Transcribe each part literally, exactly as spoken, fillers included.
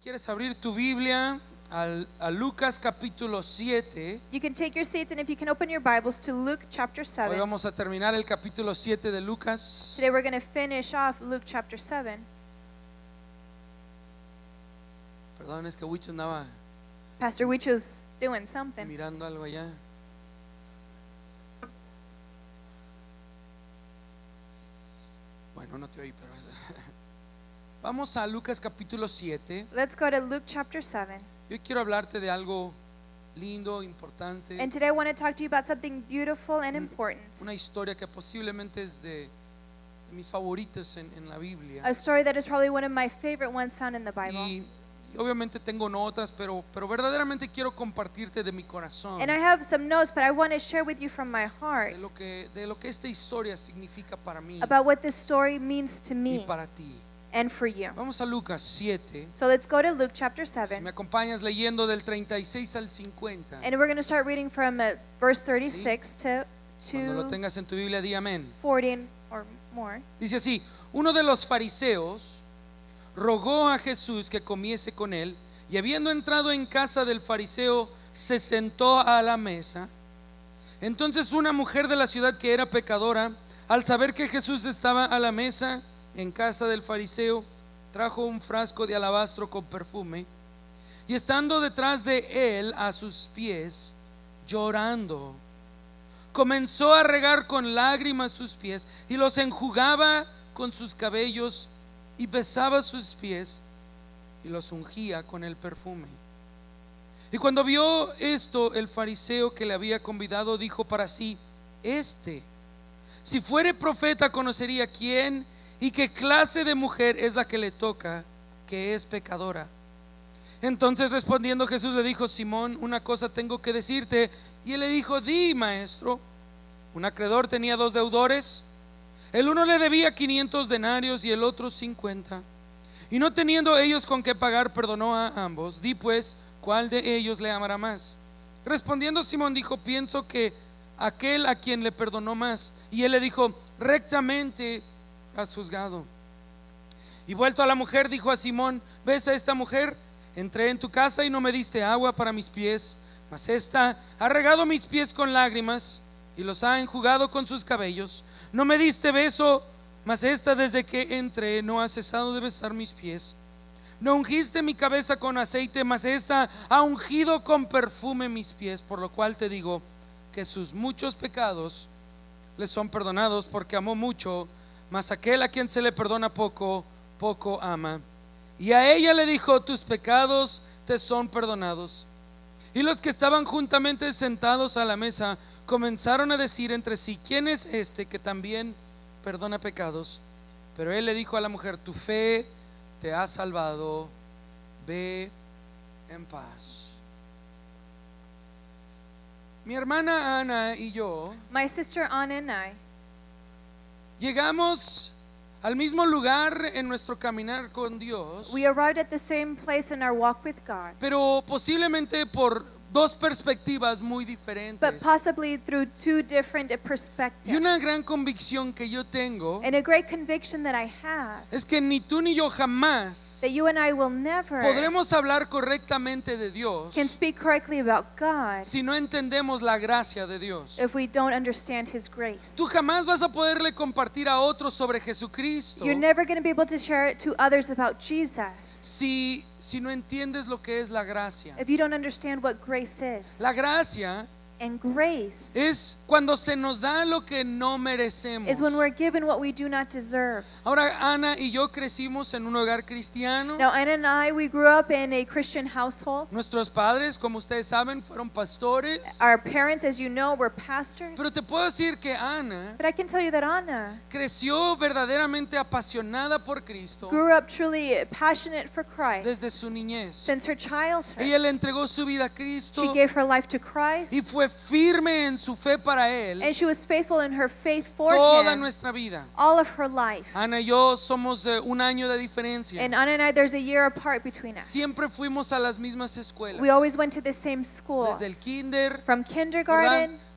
quieres abrir tu Biblia al, a Lucas capítulo siete. You can take your seats, and if you can open your Bibles to Luke chapter Hoy seven. vamos a terminar el capítulo siete de Lucas. Today we're going to finish off Luke chapter seven. Perdón, es que Wicho andaba Pastor Wich was doing something. mirando algo allá. Bueno, no te oí, pero vamos a Lucas capítulo siete. Let's go to Luke chapter seven. Yo quiero hablarte de algo lindo, importante, And today I want to talk to you about something beautiful and important. una historia que posiblemente es de, de mis favoritas en, en la Biblia. A story that is probably one of my favorite ones found in the Bible. Y, y obviamente tengo notas, pero, pero verdaderamente quiero compartirte de mi corazón, And I have some notes, but I want to share with you from my heart de lo que, de lo que esta historia significa para mí about what this story means to y me para ti. and for you. Vamos a Lucas siete. So let's go to Luke chapter Si me seven. acompañas leyendo del treinta y seis al cincuenta. And we're going to start reading from uh, verse thirty-six to, Cuando lo to tengas en tu Biblia, di amén. forty or more. Dice así: uno de los fariseos rogó a Jesús que comiese con él, y habiendo entrado en casa del fariseo, se sentó a la mesa. Entonces una mujer de la ciudad que era pecadora, al saber que Jesús estaba a la mesa en casa del fariseo, trajo un frasco de alabastro con perfume, y estando detrás de él a sus pies, llorando, comenzó a regar con lágrimas sus pies y los enjugaba con sus cabellos, y besaba sus pies y los ungía con el perfume. Y cuando vio esto, el fariseo que le había convidado dijo para sí: Este, si fuere profeta, conocería quién y qué clase de mujer es la que le toca, que es pecadora. Entonces respondiendo Jesús le dijo: Simón, una cosa tengo que decirte. Y él le dijo: Di, maestro. Un acreedor tenía dos deudores. El uno le debía quinientos denarios y el otro cincuenta. Y no teniendo ellos con qué pagar, perdonó a ambos. Di pues, ¿cuál de ellos le amará más? Respondiendo Simón dijo: Pienso que aquel a quien le perdonó más. Y él le dijo: Rectamente has juzgado. Y vuelto a la mujer, dijo a Simón: ¿Ves a esta mujer? Entré en tu casa y no me diste agua para mis pies, mas esta ha regado mis pies con lágrimas y los ha enjugado con sus cabellos. No me diste beso, mas esta desde que entré no ha cesado de besar mis pies. No ungiste mi cabeza con aceite, mas esta ha ungido con perfume mis pies. Por lo cual te digo que sus muchos pecados les son perdonados, porque amó mucho, mas aquel a quien se le perdona poco, poco ama. Y a ella le dijo: tus pecados te son perdonados. Y los que estaban juntamente sentados a la mesa comenzaron a decir entre sí: ¿quién es este que también perdona pecados? Pero él le dijo a la mujer: tu fe te ha salvado, ve en paz. Mi hermana Ana y yo My sister Anna and I, llegamos al mismo lugar en nuestro caminar con Dios, we arrived at the same place in our walk with God, pero posiblemente por dos perspectivas muy but diferentes. possibly through two different perspectives. Y una gran convicción que yo tengo And a great conviction that I have, es que ni tú ni yo jamás that you and I will never podremos hablar correctamente de Dios can speak correctly about God si no entendemos la gracia de Dios. if we don't understand His grace. Tú jamás vas a poderle compartir a otros sobre Jesucristo You're never going to be able to share it to others about Jesus si, si no entiendes lo que es la gracia. if you don't understand what grace is. La gracia And grace es cuando se nos da lo que no merecemos. is when we're given what we do not deserve. Ahora, Ana y yo crecimos en un hogar cristiano. Now, Anna and I, we grew up in a Christian household. Nuestros padres, como ustedes saben, fueron pastores. Our parents, as you know, were pastors. Pero te puedo decir que Ana But I can tell you that Anna creció verdaderamente apasionada por Cristo grew up truly passionate for Christ desde su niñez. since her childhood. Ella le entregó su vida a Cristo She gave her life to Christ, y fue firme en su fe para Él and she was faithful in her faith for toda Him nuestra vida. all of her life. Ana y yo somos eh, un año de diferencia. And Anna and I, there's a year apart between us. Siempre fuimos a las mismas escuelas. We always went to the same schools. Desde el kinder, From ¿verdad? kindergarten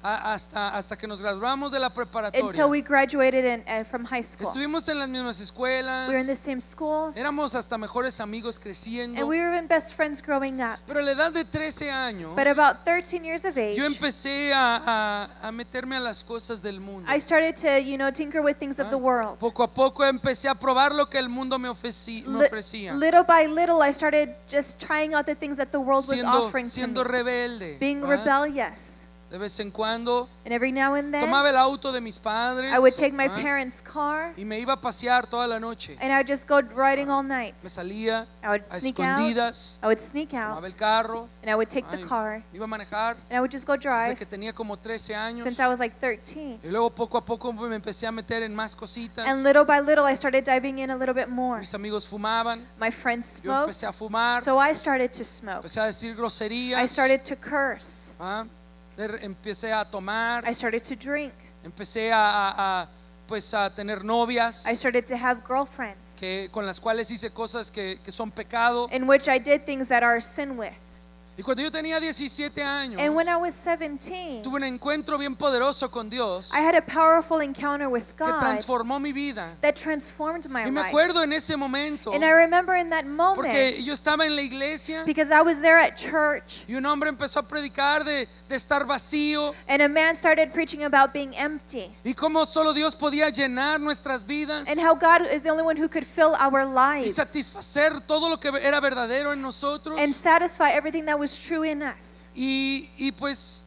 a- hasta, hasta que nos graduamos de la until preparatoria. we graduated in, uh, from high school. Estuvimos en las mismas escuelas, We were in the same schools, éramos hasta mejores amigos and creciendo. we were even best friends growing up. Pero a la edad de trece años, But about thirteen years of age, yo empecé a, a- a meterme a las cosas del mundo. I started to, you know, tinker with things of the world. Poco a poco empecé a probar lo que el mundo me, ofreci- me Li- ofrecía. little by little, I started just trying out the things that the world was Siendo, offering to siendo me, rebelde. being ¿verdad? rebellious. De vez en cuando And every now and then, tomaba el auto de mis padres, I would take my ¿verdad? parents' car, y me iba a pasear toda la noche. and I would just go riding all night. Me salía I would a sneak out. escondidas, I would sneak tomaba out, el carro, and I would take the ay, car, iba a manejar and I would just go desde drive que tenía como trece años. since I was like thirteen. Y luego poco a poco me empecé a meter en más cositas. And little by little, I started diving in a little bit more. Mis amigos fumaban, My friends yo smoked, empecé a fumar, so I started to smoke. empecé a decir groserías, I started to curse. ¿ah? De re- empecé a tomar, I started to drink. empecé a, a- a, pues a tener novias I started to have girlfriends, que, con las cuales hice cosas que, que son pecado. in which I did things that are sin with. Y cuando yo tenía diecisiete años, And when I was seventeen, tuve un encuentro bien poderoso con Dios I had a powerful encounter with que God transformó mi vida. that transformed my Y me life. acuerdo en ese momento, And I remember in that porque moment, yo estaba en la iglesia because I was there at church, y un hombre empezó a predicar de, de estar vacío and a man started preaching about being empty, y cómo solo Dios podía llenar nuestras vidas and how God is the only one who could fill our y lives satisfacer todo lo que era verdadero en nosotros. and satisfy everything that was true in us. Y, y pues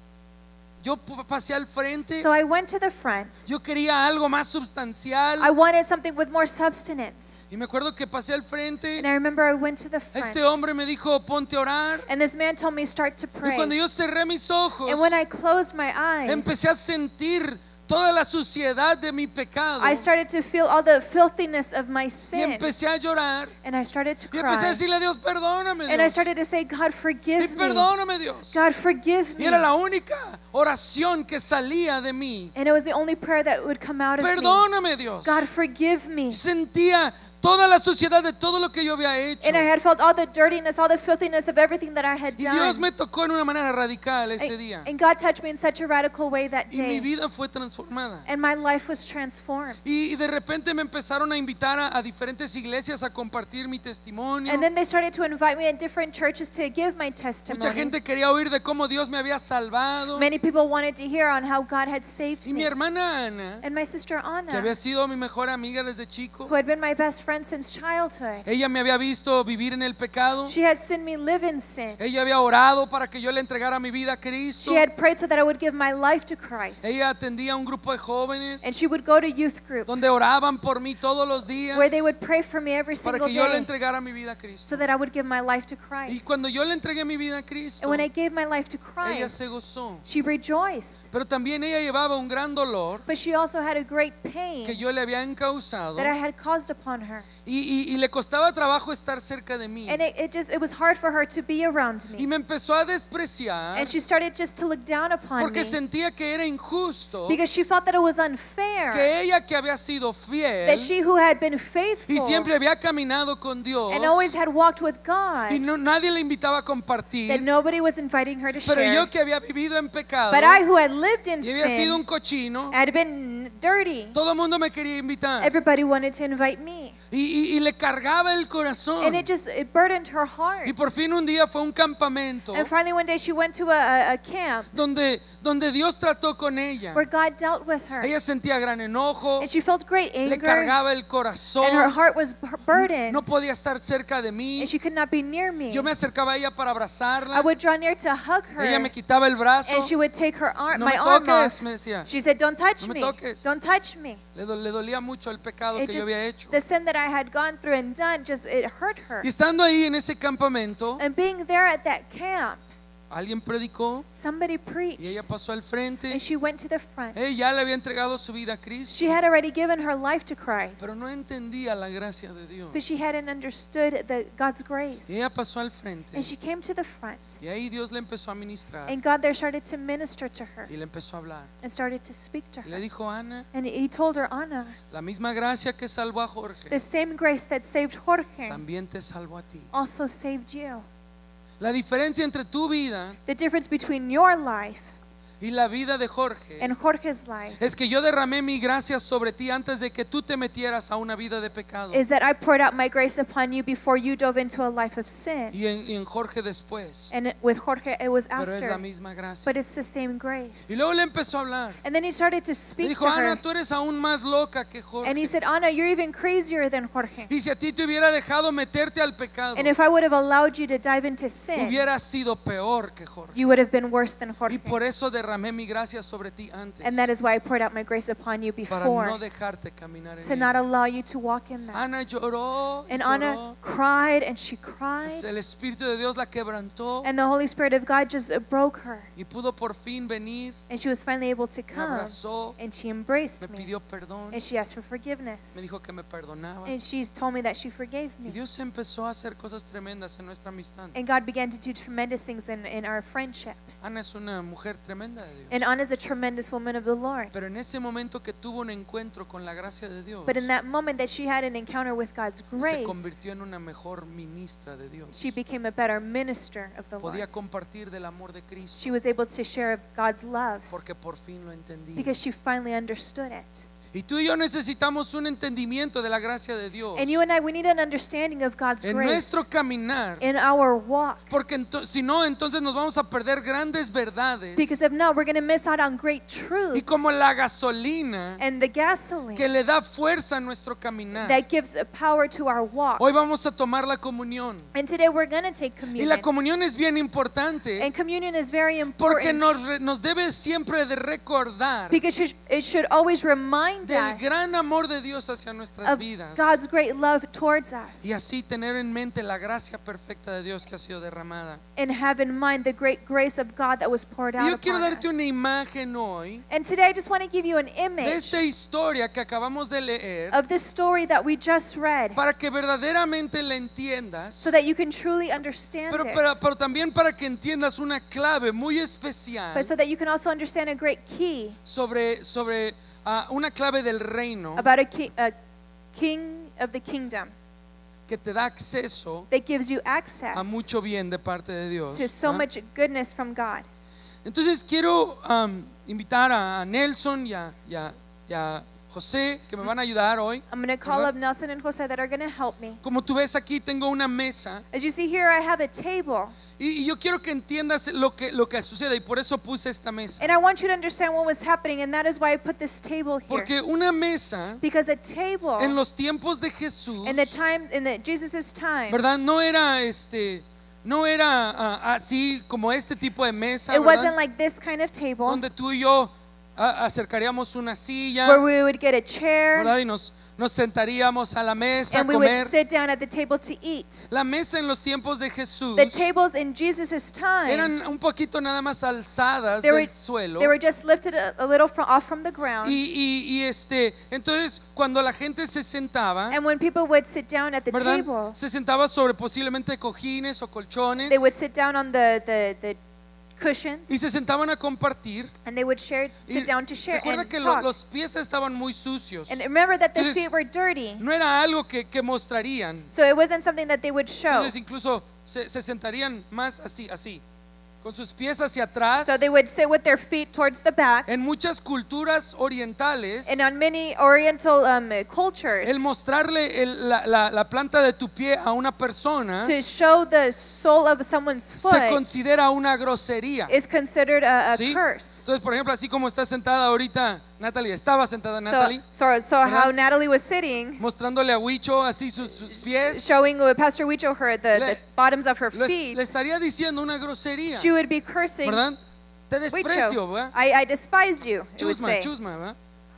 yo p- pasé al frente. So I went to the front. Yo quería algo más sustancial. I wanted something with more substance. Y me acuerdo que pasé al frente. And I remember I went to the front. Este hombre me dijo, ponte a orar. And this man told me start to Y pray. cuando yo cerré mis ojos, And when I closed my eyes, empecé a sentir toda la suciedad de mi pecado. I started to feel all the filthiness of my Y sin. empecé a llorar. And I started to Y empecé a cry. decirle a Dios, perdóname, And I Dios. started to say, God, Y forgive me. perdóname, Dios. God, forgive Y me. era la única oración que salía de mí. And it was the only prayer that would come out of me. Perdóname, Dios. God, forgive me. Y sentía toda la suciedad de todo lo que yo había hecho. And I had felt all the dirtiness, all the filthiness of everything that I had Y Dios done. me tocó en una manera radical ese And, día. and God touched me in such a radical way that Y mi day. vida fue transformada. And my life was transformed. Y, y de repente me empezaron a invitar a, a diferentes iglesias a compartir mi testimonio. And then they started to invite me at different churches to give my Mucha testimony. gente quería oír de cómo Dios me había salvado. Many people wanted to hear on how God had saved Y mi me. hermana Ana, And my sister que Anna, había sido mi mejor amiga desde chico, who had been my best friend since childhood, ella me había visto vivir en el pecado. she had seen me live in sin. Ella había orado para que yo le entregara mi vida a Cristo. She had prayed so that I would give my life to Christ. Ella atendía a un grupo de jóvenes And she would go to youth group donde oraban por mí todos los días where they would pray for me every para single que yo le day entregara mi vida a Cristo. so that I would give my life to Y Christ. cuando yo le entregué mi vida a Cristo, And when I gave my life to ella Christ, se gozó. she rejoiced. Pero también ella llevaba un gran dolor But she also had a great que pain yo le había encausado that I had caused upon her. y, y- y le costaba trabajo estar cerca de mí. And it, it just it was hard for her to be around Y me. me empezó a despreciar And she started just to look down upon porque me sentía que era injusto because she felt that it was unfair que ella, que había sido that fiel she who had been y faithful siempre había caminado con Dios and always had walked with y God, no, nadie le invitaba a that compartir, nobody was inviting her to pero yo share. que había vivido en pecado But I who had lived in y había sido un sin, cochino, had been dirty, todo el mundo me quería invitar everybody wanted to invite me. y, y- y le cargaba el corazón. And it just it burdened her heart. Y por fin un día fue un campamento And finally one day she went to a, a, a camp donde, donde Dios trató con ella. where God dealt with her. Ella sentía gran enojo, And she felt great le anger, cargaba el and her corazón, heart was bur- burdened, no podía estar cerca de mí. and she could not be near me. Yo me acercaba a ella para I abrazarla, would draw near to hug her, ella me quitaba el brazo, and she would take her arm, no my me arm toques, off. me decía. She said, "Don't touch No me me. toques. Don't touch me." Le, do- le dolía mucho el pecado It que yo just, había hecho. the sin that I had gone through and done, just it hurt her. Y estando ahí en ese campamento, And being there at that camp, alguien predicó somebody y preached, ella pasó al frente. and she went to the front. Ella ya le había entregado su vida a Cristo, She had already given her life to Christ, pero no entendía la gracia de Dios. but she hadn't understood the, God's grace. Y ella pasó al frente And she came to the front, y ahí Dios le empezó a ministrar and God there started to minister to her y le empezó a hablar. and started to speak to Y le her. dijo, Ana, And he told her, Anna, la misma gracia que salvó a Jorge, the same grace that saved Jorge también te salvó a ti. also saved you. La diferencia entre tu vida The difference between your life y la vida de Jorge and Jorge's life es que yo derramé mi gracia sobre ti antes de que tú te metieras a una vida de pecado. is that I poured out my grace upon you before you dove into a life of sin. Y en, y en Jorge después. And it- with Jorge, it was Pero es la after. misma gracia. But it's the same grace. Y luego le empezó a hablar. And then he started to Le speak dijo, to Ana, her. tú eres aún más loca que And he Jorge. said, Anna, you're even crazier than Jorge. Y si a ti te hubiera dejado meterte al pecado, And if I would have allowed you to dive into sin, hubiera sido peor que Jorge. you would have been worse than Y Jorge. por eso derramé mi gracia sobre ti antes, And that is why I poured out my grace upon you para no before, dejarte caminar to en not ella. allow you to walk in that. Ana lloró, y And lloró. Anna cried and she cried. El Espíritu de Dios la quebrantó And the Holy Spirit of God just uh, broke her. y pudo por fin venir, And she was finally able to me come. abrazó, And she me embraced me. pidió perdón, And she asked for forgiveness. me dijo que me perdonaba. And she told me that she forgave Y me. Dios empezó a hacer cosas tremendas en nuestra amistad. And God began to do tremendous things in, in our friendship. Ana es una mujer tremenda de Dios. And Anna's a tremendous woman of the Lord. Pero en ese momento que tuvo un encuentro con la gracia de Dios, But in that moment that she had an encounter with God's se grace, convirtió en una mejor ministra de Dios. she became a better minister of the Podía Lord. compartir del amor de Cristo She was able to share of God's love porque por fin lo entendía. because she finally understood it. Y tú y yo necesitamos un entendimiento de la gracia de Dios And you and I, we need an understanding of God's en grace nuestro caminar, in our walk. porque ento- si no, entonces nos vamos a perder grandes verdades. Because if not, we're going to miss out on great Y truths como la gasolina and the gasoline que le da fuerza a nuestro caminar. that gives a power to our walk. Hoy vamos a tomar la comunión. And today we're going to take Y la communion. comunión es bien importante And communion is very porque important nos, re- nos debe siempre de recordar because it it should always remind del us gran amor de Dios hacia nuestras of vidas. God's great love towards us, Y así tener en mente la gracia perfecta de Dios que ha sido derramada. and have in mind the great grace of God that was poured Y out yo quiero upon darte us. una imagen hoy And today I just want to give you an de image esta historia que acabamos de leer of this story that we just read para que verdaderamente la entiendas, so that you can truly understand pero, it, pero, pero también para que entiendas una clave muy especial but so that you can also understand a great key sobre, sobre ah, una clave del reino about a, ki- a king of the kingdom que te da acceso that gives you access a mucho bien de parte de Dios. to so ¿ah? much goodness from God. Entonces quiero um, invitar a Nelson y a, y a- y a José que me van a ayudar hoy. I'm going to call ¿verdad? up Nelson and Jose that are going to help me. Como tú ves aquí tengo una mesa As you see here, I have a table, y, y yo quiero que entiendas lo que, lo que sucede y por eso puse esta mesa. and I want you to understand what was happening, and that is why I put this table here. Porque una mesa Because a table en los tiempos de Jesús, in the time in the Jesus's time, ¿verdad? No era este, no era ah, así como este tipo de mesa, it wasn't ¿verdad? like this kind of table Donde tú y yo ah, acercaríamos una silla, where we would get a chair ¿verdad? Y nos, nos sentaríamos a la mesa a and we would comer. sit down at the table to eat. La mesa en los tiempos de Jesús The tables in Jesus's eran time, un poquito nada más alzadas they were, del suelo. they were just lifted a, a little from, off from the ground. Y, y, y este, entonces cuando la gente se sentaba, And when people would sit down at the ¿verdad? table, Se sentaba sobre posiblemente cojines o colchones they would sit down on the, the, the cushions y se sentaban a compartir. and they would share, Y sit down to share recuerda and que lo- talk. los pies estaban muy sucios. And remember that the Entonces, feet were dirty, No era algo que, que mostrarían. so it wasn't something that they would show. Entonces incluso se, se sentarían más así, así, con sus pies hacia atrás. So they would sit with their feet towards the back. En muchas culturas orientales, And on many Oriental um, cultures, el mostrarle el- la, la- la planta de tu pie a una persona to show the sole of someone's se foot considera una grosería. is considered a, a ¿Sí? curse. Entonces, por ejemplo, así como está sentada ahorita Natalie, estaba sentada So, Natalie, so, so ¿verdad? how Natalie was sitting, mostrándole a Huicho así sus, sus pies, showing uh, Pastor Wicho her the, Le- the bottoms of her lo es- feet, le estaría diciendo una grosería, she would be cursing, ¿verdad? Te desprecio, Wicho, ¿verdad? I, I despise you, it would Chusma, say. chusma, ¿verdad?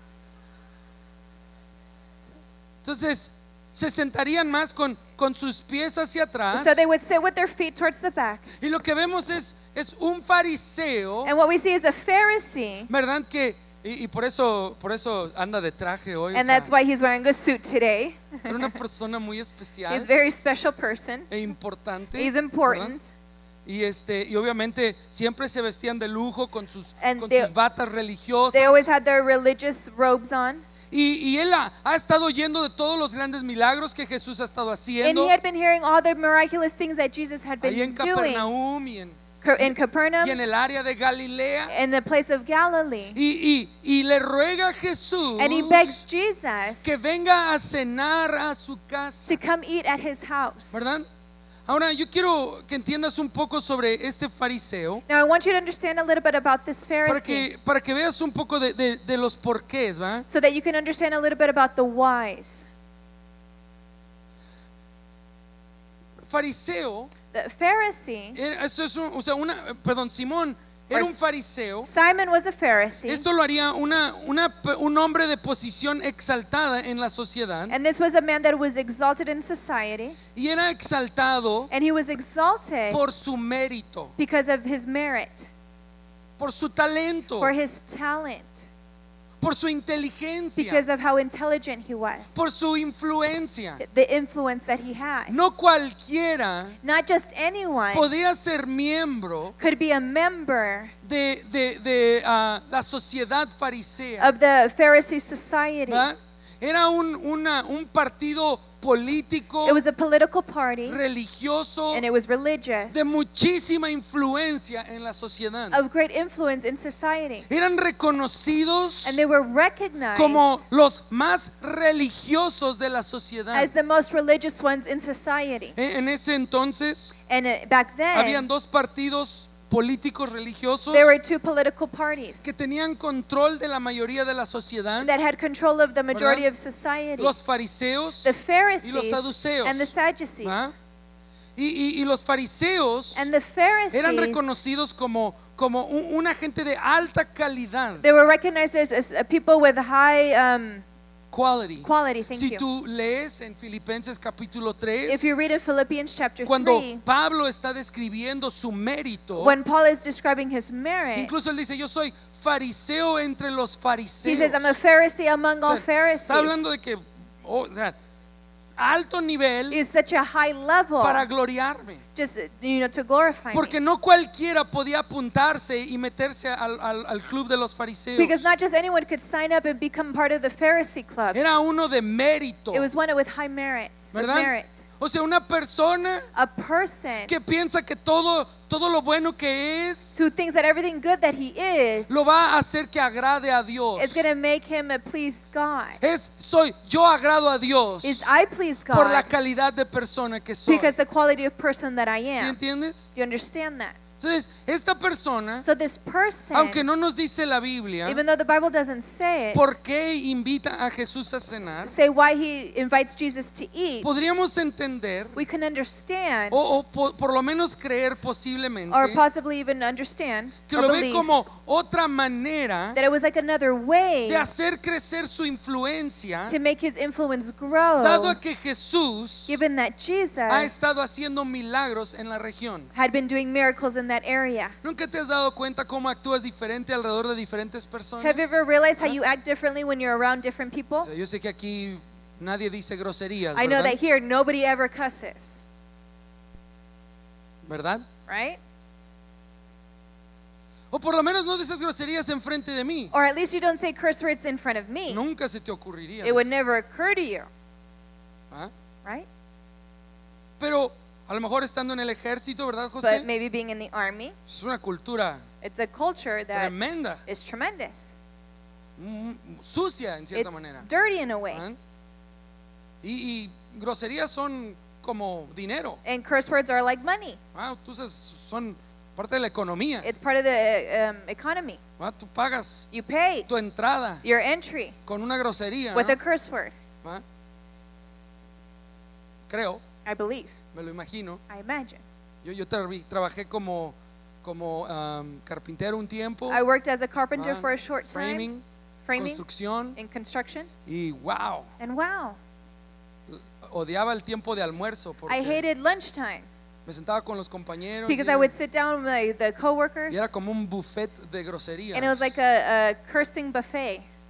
Entonces, se sentarían más con, con sus pies hacia atrás. So they would sit with their feet towards the back. Y lo que vemos es, es un fariseo, And what we see is a Pharisee, ¿verdad? Que, y, y por eso, por eso anda de traje hoy. o and sea, that's why he's wearing a suit today. era una persona muy He's especial a very special person. e importante. He's ¿verdad? important. Y este y obviamente siempre se vestían de lujo con sus, And con they- sus batas religiosas. They always had their religious robes on. Y, y él ha, ha estado oyendo de todos los grandes milagros que Jesús ha estado And haciendo he had been hearing all the miraculous things that Jesus had ahí en been doing Capernaum y en, Ca- in y Capernaum, en el área de Galilea. in the place of Galilee. Y, y, y le ruega a Jesús And he begs Jesus que venga a cenar a su casa, to come eat at his house. ¿verdad? Ahora yo quiero que entiendas un poco sobre este fariseo Now I want you to understand a little bit about this para Pharisee que, para que veas un poco de, de, de los porqués, ¿va? so that you can understand a little bit about the whys. Fariseo, The Pharisee, era- eso es un, o sea, una, perdón, Simón era un fariseo. Simon was a Pharisee, Esto lo haría una, una, un hombre de posición exaltada en la sociedad and this was a man that was exalted in society, y era exaltado and he was exalted por su mérito, because of his merit, por su talento, for his talent, por su inteligencia, because of how intelligent he was, por su influencia. the influence that he had. No cualquiera Not just anyone podía ser miembro could be a member de, de, de ah, la sociedad farisea, of the Pharisee society. ¿verdad? Era un, una, un partido político, It was a political party, religioso, and it was religious, de muchísima influencia en la sociedad. of great influence in society. Eran reconocidos And they were recognized como los más religiosos de la sociedad. as the most religious ones in society. En en ese entonces And uh, back habían then, dos partidos políticos religiosos there were two political parties que tenían control de la mayoría de la sociedad: that had control of the majority ¿verdad? of society. los fariseos The Pharisees y los saduceos. and the Sadducees. ¿verdad? y, y- y los fariseos And the eran Pharisees, reconocidos como, como un- una gente de alta calidad, they were recognized as, as uh, people with high um, quality. quality. Thank Si you. tú lees en Filipenses capítulo If tres, you read in Philippians chapter cuando three, Pablo está describiendo su mérito, when Paul is describing his merit, incluso él dice: yo soy fariseo entre los fariseos. he says, I'm a Pharisee among O all sea, Pharisees. está hablando de que, oh, o sea, alto nivel Is such a high level, para gloriarme, just you know, to glorify porque me. no cualquiera podía apuntarse y meterse al, al- al club de los fariseos. Because not just anyone could sign up and become part of the Pharisee club. Era uno de mérito, It was one with high merit. With ¿verdad? merit. O sea, una persona A person que piensa que todo, todo lo bueno que es who thinks that everything good that he is lo va a hacer que agrade a Dios. is going to make him a please God. Es, soy, yo agrado a Dios Is I please por la God calidad de persona que soy. because the quality of person that I ¿Sí am. entiendes? You understand that? Entonces, esta persona, So this person, aunque no nos dice la Biblia even though the Bible doesn't say it, por qué invita a Jesús a cenar, say why he invites Jesus to eat, podríamos entender we can understand o, o po- por lo menos creer posiblemente or possibly even understand que or lo ve believe como otra manera that it was like another way de hacer crecer su influencia, to make his influence grow, dado a que Jesús given that Jesus ha estado haciendo milagros en la región. had been doing miracles in that area. ¿Nunca te has dado cuenta cómo actúas diferente alrededor de diferentes personas? Have you ever realized how you act differently when you're around different people? Yo sé que aquí nadie dice groserías, I know ¿verdad? that here nobody ever cusses, ¿Verdad? right? O por lo menos no dices groserías enfrente de mí. Or at least you don't say curse words in front of me. Nunca se te ocurriría. It would decir, never occur to you, ¿ah? right? Pero a lo mejor estando en el ejército, ¿verdad, But José? maybe being in the army, Es una cultura it's a culture that tremenda, is tremendous. mm, sucia en cierta It's manera. dirty in a way. ¿ah? Y, y groserías son como dinero. And curse words are like money. ¿ah? Entonces son parte de la economía. It's part of the um, economy. ¿ah? Tú pagas You pay tu entrada your entry con una grosería. with ¿ah? a curse word, ¿ah? Creo, I believe, me lo imagino. I imagine. Yo, yo tra- trabajé como, como um, carpintero un tiempo, I worked as a carpenter ¿ah? for a short time, framing, framing, construcción, in construction, y wow, and wow, odiaba el tiempo de almuerzo I porque hated lunchtime me sentaba con los compañeros because y, I would sit down with the y coworkers, era como un buffet de groserías. and it was like a, a cursing buffet.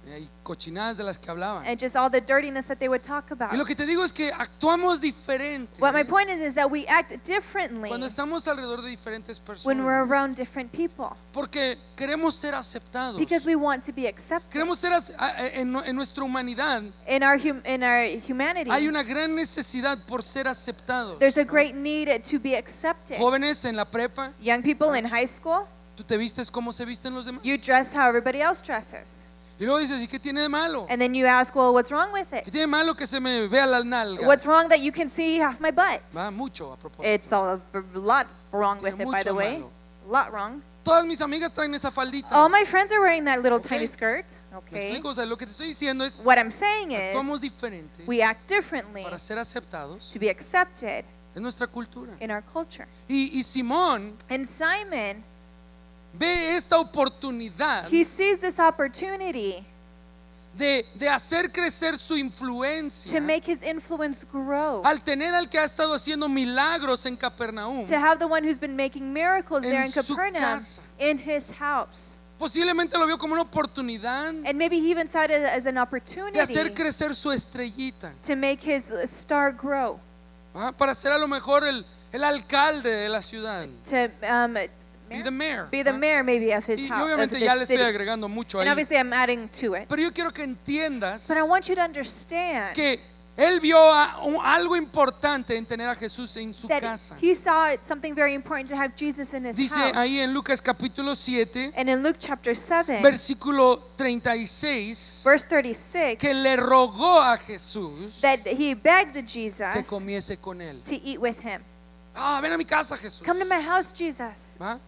y cochinadas de las que hablaban. and just all the dirtiness that they would talk about. Y lo que te digo es que actuamos diferente What my point is is that we act differently cuando estamos alrededor de diferentes when we're personas, around different people porque queremos ser aceptados. because we want to be accepted. Queremos ser ace- a- a- en, en nuestra humanidad In our hum- in our humanity, hay una gran necesidad por ser aceptados. there's a great need to be accepted. Jóvenes en la prepa, Young people in high school, tú te vistes como se visten los demás. you dress how everybody else dresses. Y luego dices, ¿y qué tiene de malo? And then you ask, well, what's wrong with ¿Qué it? tiene de malo que se me vea la nalga? What's wrong that you can see half my butt? Va mucho a propósito. It's a lot wrong with Tiene it, by the mucho way. malo. A lot wrong. Todas mis amigas traen esa faldita. All my friends are wearing that little Okay. tiny skirt. ¿Me Okay. explico? O sea, lo que te estoy diciendo es, What I'm saying is, actuamos diferente we act differently para ser aceptados to be accepted en nuestra cultura. in our culture. Y, y Simón And Simon, ve esta oportunidad he sees this opportunity de, de hacer crecer su to influencia make his influence grow. al tener al que ha estado haciendo milagros en Capernaum. To have the one who's been making miracles there En in su Capernaum casa. in his house. Posiblemente lo vio como una oportunidad And maybe he even saw it as an de hacer opportunity crecer su estrellita, to make his star grow, ¿ah? Para ser a lo mejor el, el alcalde de la ciudad, to um, be the mayor. be the ¿ah? mayor maybe of his Y, y house, of obviamente ya le his estoy city. agregando mucho And ahí. obviously I'm adding to it. Pero yo quiero que entiendas But I want you to understand que él vio a- un- algo importante en tener a Jesús en su that casa. he saw it something very important to have Jesus in his Dice house. ahí en Lucas capítulo siete, And in Luke chapter seven, versículo treinta y seis, verse thirty-six, que le rogó a Jesús that he begged Jesus que comiese con él. to eat with him. Ah, ven a mi casa, Jesús. Come to my house, Jesus. ¿Va?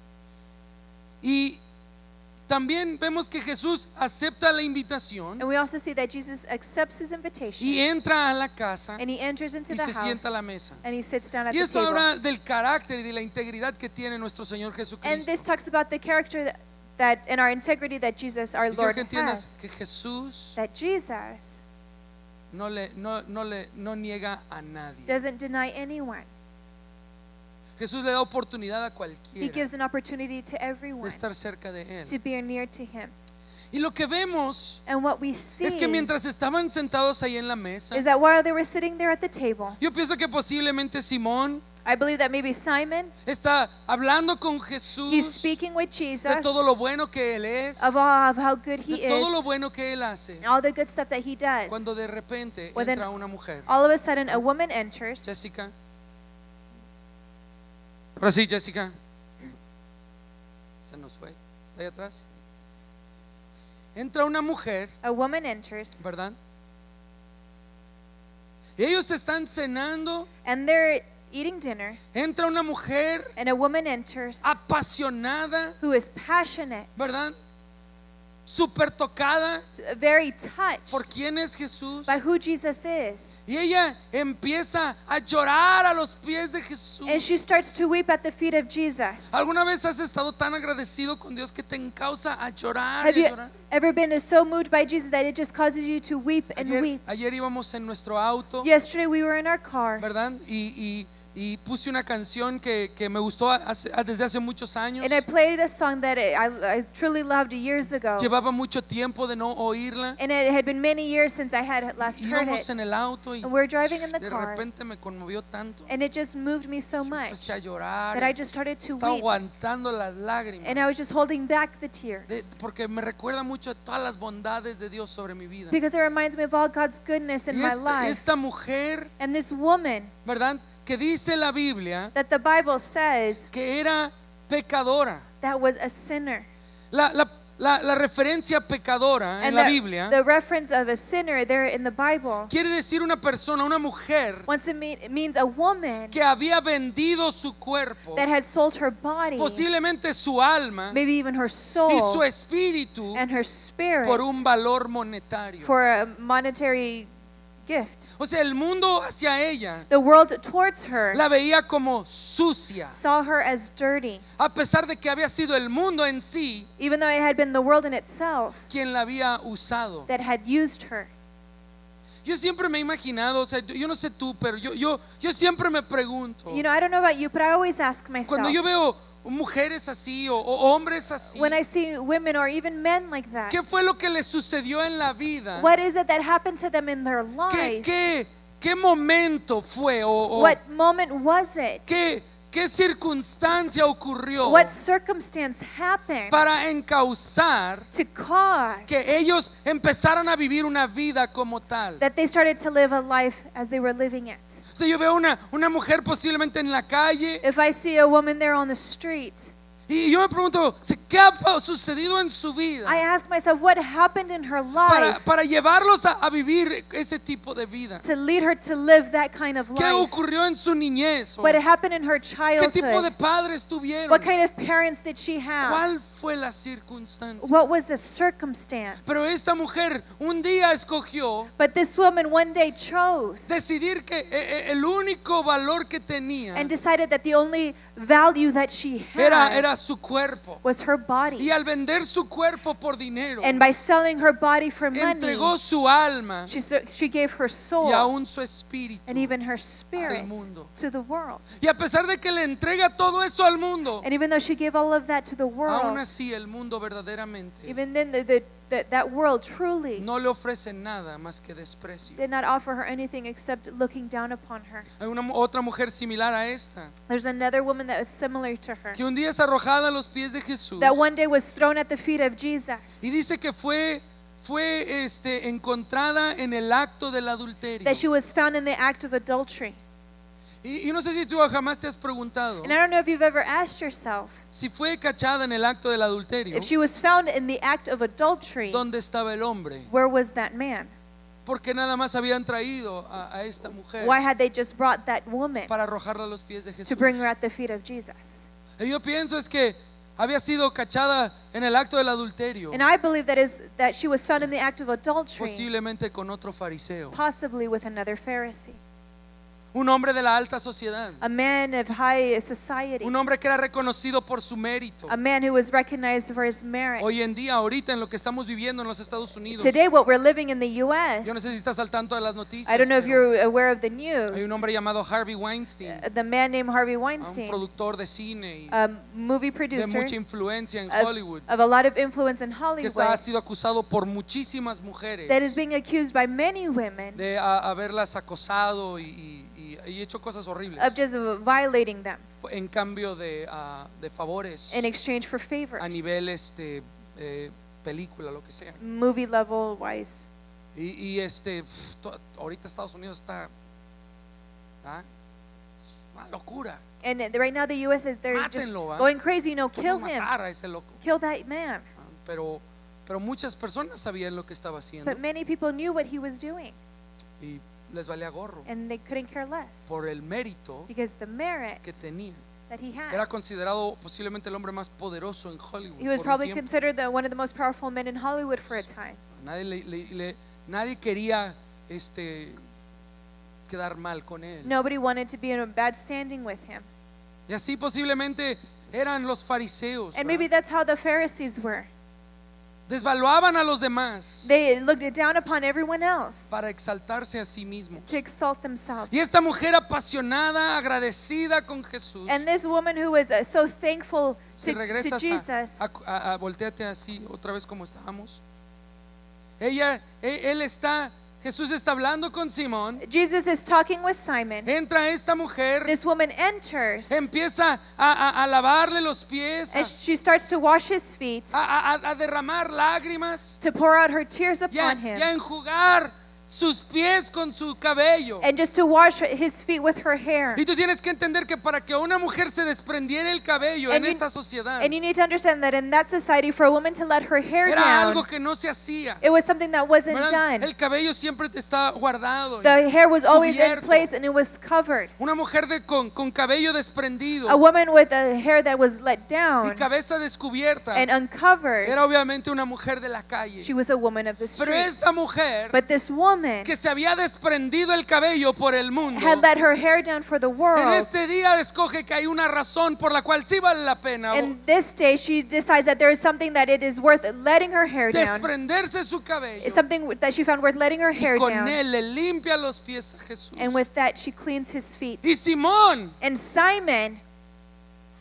Y también vemos que Jesús acepta la invitación And we also see that Jesus accepts his invitation y entra a la casa and he enters into y the se house sienta a la mesa. and he sits down at Y the esto table. habla del carácter y de la integridad que tiene nuestro Señor And Jesucristo. this talks about the character that, that and our integrity that Jesus, our Y quiero Lord, que entiendas has. que Jesús That Jesus no le, no, no le no niega a nadie. doesn't deny anyone. Jesús le da oportunidad a He cualquiera gives an opportunity to de everyone estar cerca de to él. be near to him. Y lo que vemos And what we see es que mientras estaban sentados ahí en la mesa, is that while they were sitting there at the table, yo pienso que posiblemente Simón I believe that maybe Simon, está hablando con he's Jesús speaking with Jesus de todo lo bueno que él es, of all of how good he de todo lo is, bueno que él hace, and all the good stuff that he does. cuando de repente Well, then- entra una mujer. All of a sudden, a woman enters. Jessica. Ahora sí, Jessica. Se nos fue. ¿Está ahí atrás? Entra una mujer, A woman enters, ¿verdad? Y ellos están cenando. and they're eating dinner. Entra una mujer And a woman enters apasionada, who is passionate, ¿verdad? Súper tocada very touched por quién es Jesús. by who Jesus is. Y ella empieza a llorar a los pies de Jesús. And she starts to weep at the feet of Jesus. ¿Alguna vez has estado tan agradecido con Dios que te causa a llorar Have y a you llorar? ever been so moved by Jesus that it just causes you to weep and Ayer, weep? ayer íbamos en nuestro auto, Yesterday we were in our car, ¿verdad? Y, y, y puse una canción que, que me gustó hace- desde hace muchos años. and I played a song that I, I truly loved years ago. Llevaba mucho tiempo de no oírla. And it had been many years since I had last Y heard íbamos it. en el auto y And we're driving in the de car. repente me conmovió tanto. And it just moved me so much Empecé a llorar. that I just started to Estaba weep. aguantando las lágrimas. And I was just holding back the tears. De- porque me recuerda mucho a todas las bondades de Dios sobre mi vida. Because it reminds me of all God's goodness in Y my esta, life. esta mujer, And this woman ¿verdad? Que dice la Biblia that the Bible says que era pecadora. that was a sinner. La, la, la, la referencia pecadora en And la the, Biblia the reference of a sinner there in the Bible, quiere decir una persona, una mujer once it, mean, it means a woman que había vendido su cuerpo, that had sold her body, posiblemente su alma maybe even her y su soul espíritu and her spirit por un valor monetario. for a monetary gift. O sea, el mundo hacia ella The world towards her la veía como sucia, saw her as dirty, a pesar de que había sido el mundo en sí even though it had been the world in itself quien la había usado. that had used her. Yo siempre me he imaginado, o sea, yo no sé tú, pero yo, yo, yo siempre me pregunto, You know, I don't know about you, but I always ask myself, cuando yo veo mujeres así o, o hombres así, when I see women or even men like that, ¿qué fue lo que les sucedió en la vida? what is it that happened to them in their ¿Qué, life? qué, qué momento fue o, o What moment was it? qué, qué circunstancia ocurrió What circumstance happened para encauzar to cause que ellos empezaran a vivir una vida como tal? that they started to live a life as they were living it? O sea, yo veo una, una mujer posiblemente en la calle If I see a woman there on the street, y yo me pregunto, ¿qué ha pa- sucedido en su vida I ask myself what happened in her para, life para llevarlos a, a vivir ese tipo de vida? to lead her to live that kind of ¿Qué life? ocurrió en su niñez? ¿O What happened in her ¿Qué tipo de childhood? padres tuvieron? What kind of parents did she have? ¿Cuál fue la circunstancia? What was the circumstance? Pero esta mujer un día escogió But this woman one day chose decidir que eh, eh, el único valor que tenía and decided that the only value that she era, had era su cuerpo. was her Y body. al vender su cuerpo por dinero, And by selling her body for money, entregó su alma she, so- she gave her y soul aún su espíritu. and even her spirit mundo. to the world. Y a pesar de que le entrega todo eso al mundo, And even though she gave all of that to the aún world, así el mundo verdaderamente even then the, the, the, that world truly no le ofrece nada más que desprecio. did not offer her anything except looking down upon her. Hay una mu- otra mujer similar a esta, There's another woman that was similar to her, que un día es arrojada a los pies de Jesús that one day was thrown at the feet of Jesus, y dice que fue, fue este, encontrada en el acto del adulterio. that she was found in the act of adultery. Y, y no sé si tú jamás te has preguntado And I don't know if you've ever asked yourself, si fue cachada en el acto del adulterio, if she was found in the act of adultery, ¿dónde estaba el hombre? where was that man? Porque nada más habían traído a, a esta mujer Why had they just brought that woman para arrojarla a los pies de Jesús. to bring her at the feet of Jesus? Y yo pienso es que había sido cachada en el acto del adulterio, And I believe that is that she was found in the act of adultery, posiblemente con otro fariseo, possibly with another Pharisee, un hombre de la alta sociedad, a man of high society, un hombre que era reconocido por su mérito. a man who was recognized for his merit. Hoy en día, ahorita en lo que estamos viviendo en los Estados Unidos, Today, what we're living in the U S, yo no sé si estás al tanto de las noticias, I don't know if pero you're aware of the hay un news. hombre llamado Harvey Weinstein, The man named Harvey un Weinstein, productor de cine y a movie de producer mucha influencia en of, Hollywood, of a lot of influence in que Hollywood, está, ha sido acusado por muchísimas mujeres that is being accused by many women de a- haberlas acosado y, y- y- y hecho cosas horribles of just violating them en cambio de, ah, de favores in exchange for a favors, nivel este, eh, película, lo que sea. movie level wise. Y, y este, pf, to- ahorita Estados Unidos está, ¿ah? Es una locura. And uh, right now the U S is they're just Mátenlo, ¿ah? going crazy. You know, kill Cómo him, matar a ese loco. kill that man. Ah, Pero, pero muchas personas sabían lo que estaba haciendo But many people knew what he was doing, y les valía gorro and they couldn't care less por el mérito because the merit que tenía. that he had. Era considerado posiblemente el hombre más poderoso en Hollywood. He was por un probably tiempo. considered the, one of the most powerful men in Hollywood for a time. Nadie, le- le- le- nadie quería este, quedar mal con él. Nobody wanted to be in a bad standing with him. Y así posiblemente eran los fariseos. And maybe ¿verdad? that's how the Pharisees were. Desvaluaban a los demás They looked down upon everyone else para exaltarse a sí mismos. to exalt themselves. Y esta mujer apasionada, agradecida con Jesús, And this woman who was uh, so thankful si to, to regresas Jesus, a, a, a- a- volteate así otra vez como estábamos. Ella, e- él está, Jesús está hablando con Simón. Jesus is talking with Simon. Entra esta mujer, This woman enters empieza a, a- a lavarle los pies, a, and she starts to wash his feet, a- a- a derramar lágrimas to pour out her tears y a, upon y a him, enjugar sus pies con su cabello. and just to wash his feet with her hair. Y tú tienes que entender que para que una mujer se desprendiera el cabello en And you- esta sociedad, And you need to understand that in that society, for a woman to let her hair era down, algo que no se hacía. it was something that wasn't ¿Verdad? done. El cabello siempre te está guardado. The hair was always in cubierto. place and it was covered. Una mujer de, con, con cabello desprendido A woman with a hair that was let y down cabeza descubierta and uncovered, era obviamente una mujer de la calle. she was a woman of the Pero street. esta mujer But this woman que se había desprendido el cabello por el mundo, had let her hair down for the en world. este día escoge que hay una razón por la cual sí vale la pena And this day she decides that there is something that it is worth letting her hair down. desprenderse su cabello It's something that she found worth letting her y hair con down. él le limpia los pies a Jesús. And with that she cleans his feet. Y Simón And Simon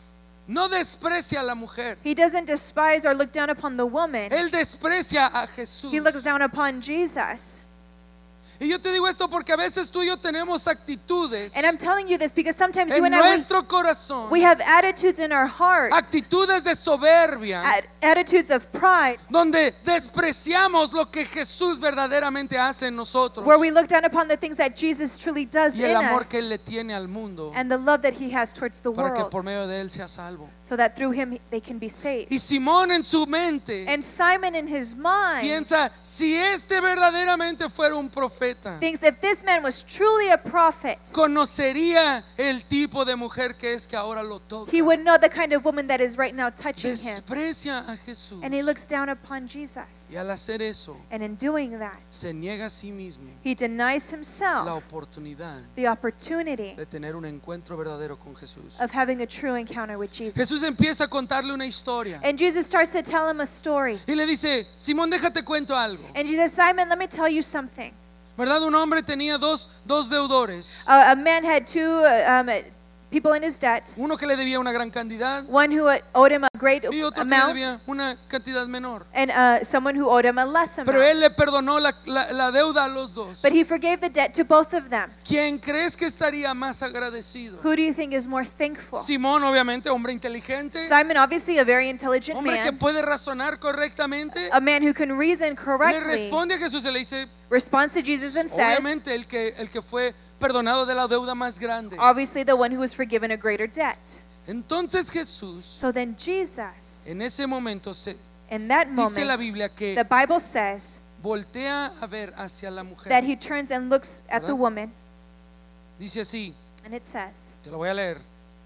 no desprecia a la mujer. He doesn't despise or look down upon the woman. Él desprecia a Jesús. He looks down upon Jesus. Y yo te digo esto porque a veces tú y yo tenemos actitudes And I'm telling you this because sometimes you en and I, we, nuestro corazón, we have attitudes in our hearts, actitudes de soberbia, at- attitudes of pride, donde despreciamos lo que Jesús verdaderamente hace en nosotros where we look down upon the things that Jesus truly does y el in amor us que Él le tiene al mundo and the love that He has towards the para que world, por medio de Él sea salvo. so that through Him they can be saved. Y Simón en su mente And Simon in his mind piensa, si este verdaderamente fuera un profeta, thinks if this man was truly a prophet, conocería el tipo de mujer que es que ahora lo toca. he would know the kind of woman that is right now touching him. Desprecia a Jesús. And he looks down upon Jesus. Y al hacer eso, And in doing that, se niega a sí mismo he denies la himself oportunidad the opportunity de tener un encuentro verdadero con Jesús. of having a true encounter with Jesus. Jesús empieza a contarle una historia And Jesus starts to tell him a story. y le dice, Simón, déjate cuento algo. And Jesus, Simon, let me tell you something. ¿Verdad? Un hombre tenía dos, dos deudores. Uh, a man had two uh, um, people in his debt. Uno que le debía una gran cantidad One who owed him a great y otro que le amount, debía una cantidad menor. and uh, someone who owed him a less Pero él amount. le perdonó la, la- la deuda a los dos. But he forgave the debt to both of them. ¿Quién crees que estaría más agradecido? Who do you think is more thankful? Simón, obviamente, hombre inteligente, Simon, obviously a very intelligent hombre que man, puede razonar correctamente, a man who can reason le correctly, responde a Jesús y le dice, responds to Jesus and says, obviamente el que, el que fue perdonado de la deuda más grande. obviously the one who was forgiven a greater debt. Entonces Jesús, So then Jesus, en ese momento, se, in that dice la moment, Biblia the que Bible says voltea a ver hacia la that mujer. he turns and looks at the ¿Verdad? woman, Dice así, and it says, te lo voy a leer.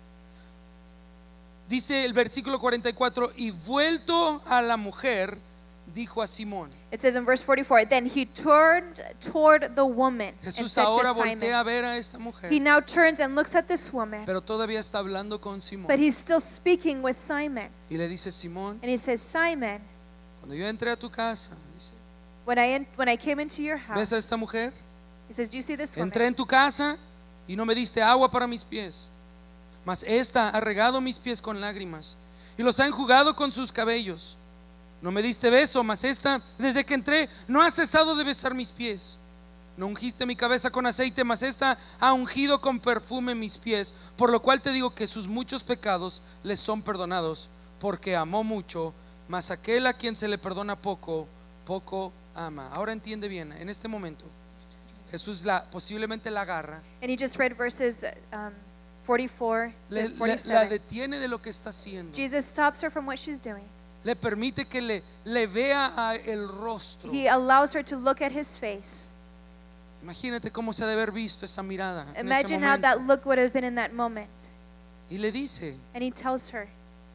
Dice el versículo cuarenta y cuatro, y vuelto a la mujer, dijo a Simón. it says in verse forty-four, then he turned toward the woman and Jesús said ahora to voltea Simon. a ver a esta mujer, He now turns and looks at this woman, pero todavía está hablando con Simón. but he's still speaking with Simon. Y le dice, Simón, And he says, Simon, cuando yo entré a tu casa, dice, when I, en- when I came into your ¿ves a house, esta mujer? he says, do you see this woman? Entré en tu casa y no me diste agua para mis pies, mas esta ha regado mis pies con lágrimas y los ha enjugado con sus cabellos. No me diste beso, mas esta, desde que entré, no ha cesado de besar mis pies. No ungiste mi cabeza con aceite, mas esta ha ungido con perfume mis pies, por lo cual te digo que sus muchos pecados les son perdonados, porque amó mucho, mas aquel a quien se le perdona poco, poco ama. Ahora entiende bien, en este momento Jesús la, posiblemente la agarra, And he just read verses um, forty-four le- to le- la forty-seven. detiene de lo que está haciendo, Jesus stops her from what she's doing. le permite que le, le vea a el rostro. He allows her to look at his face. Imagínate cómo se ha de haber visto esa mirada en ese Imagine how momento. that look would have been in that moment. Y le dice, And he tells her,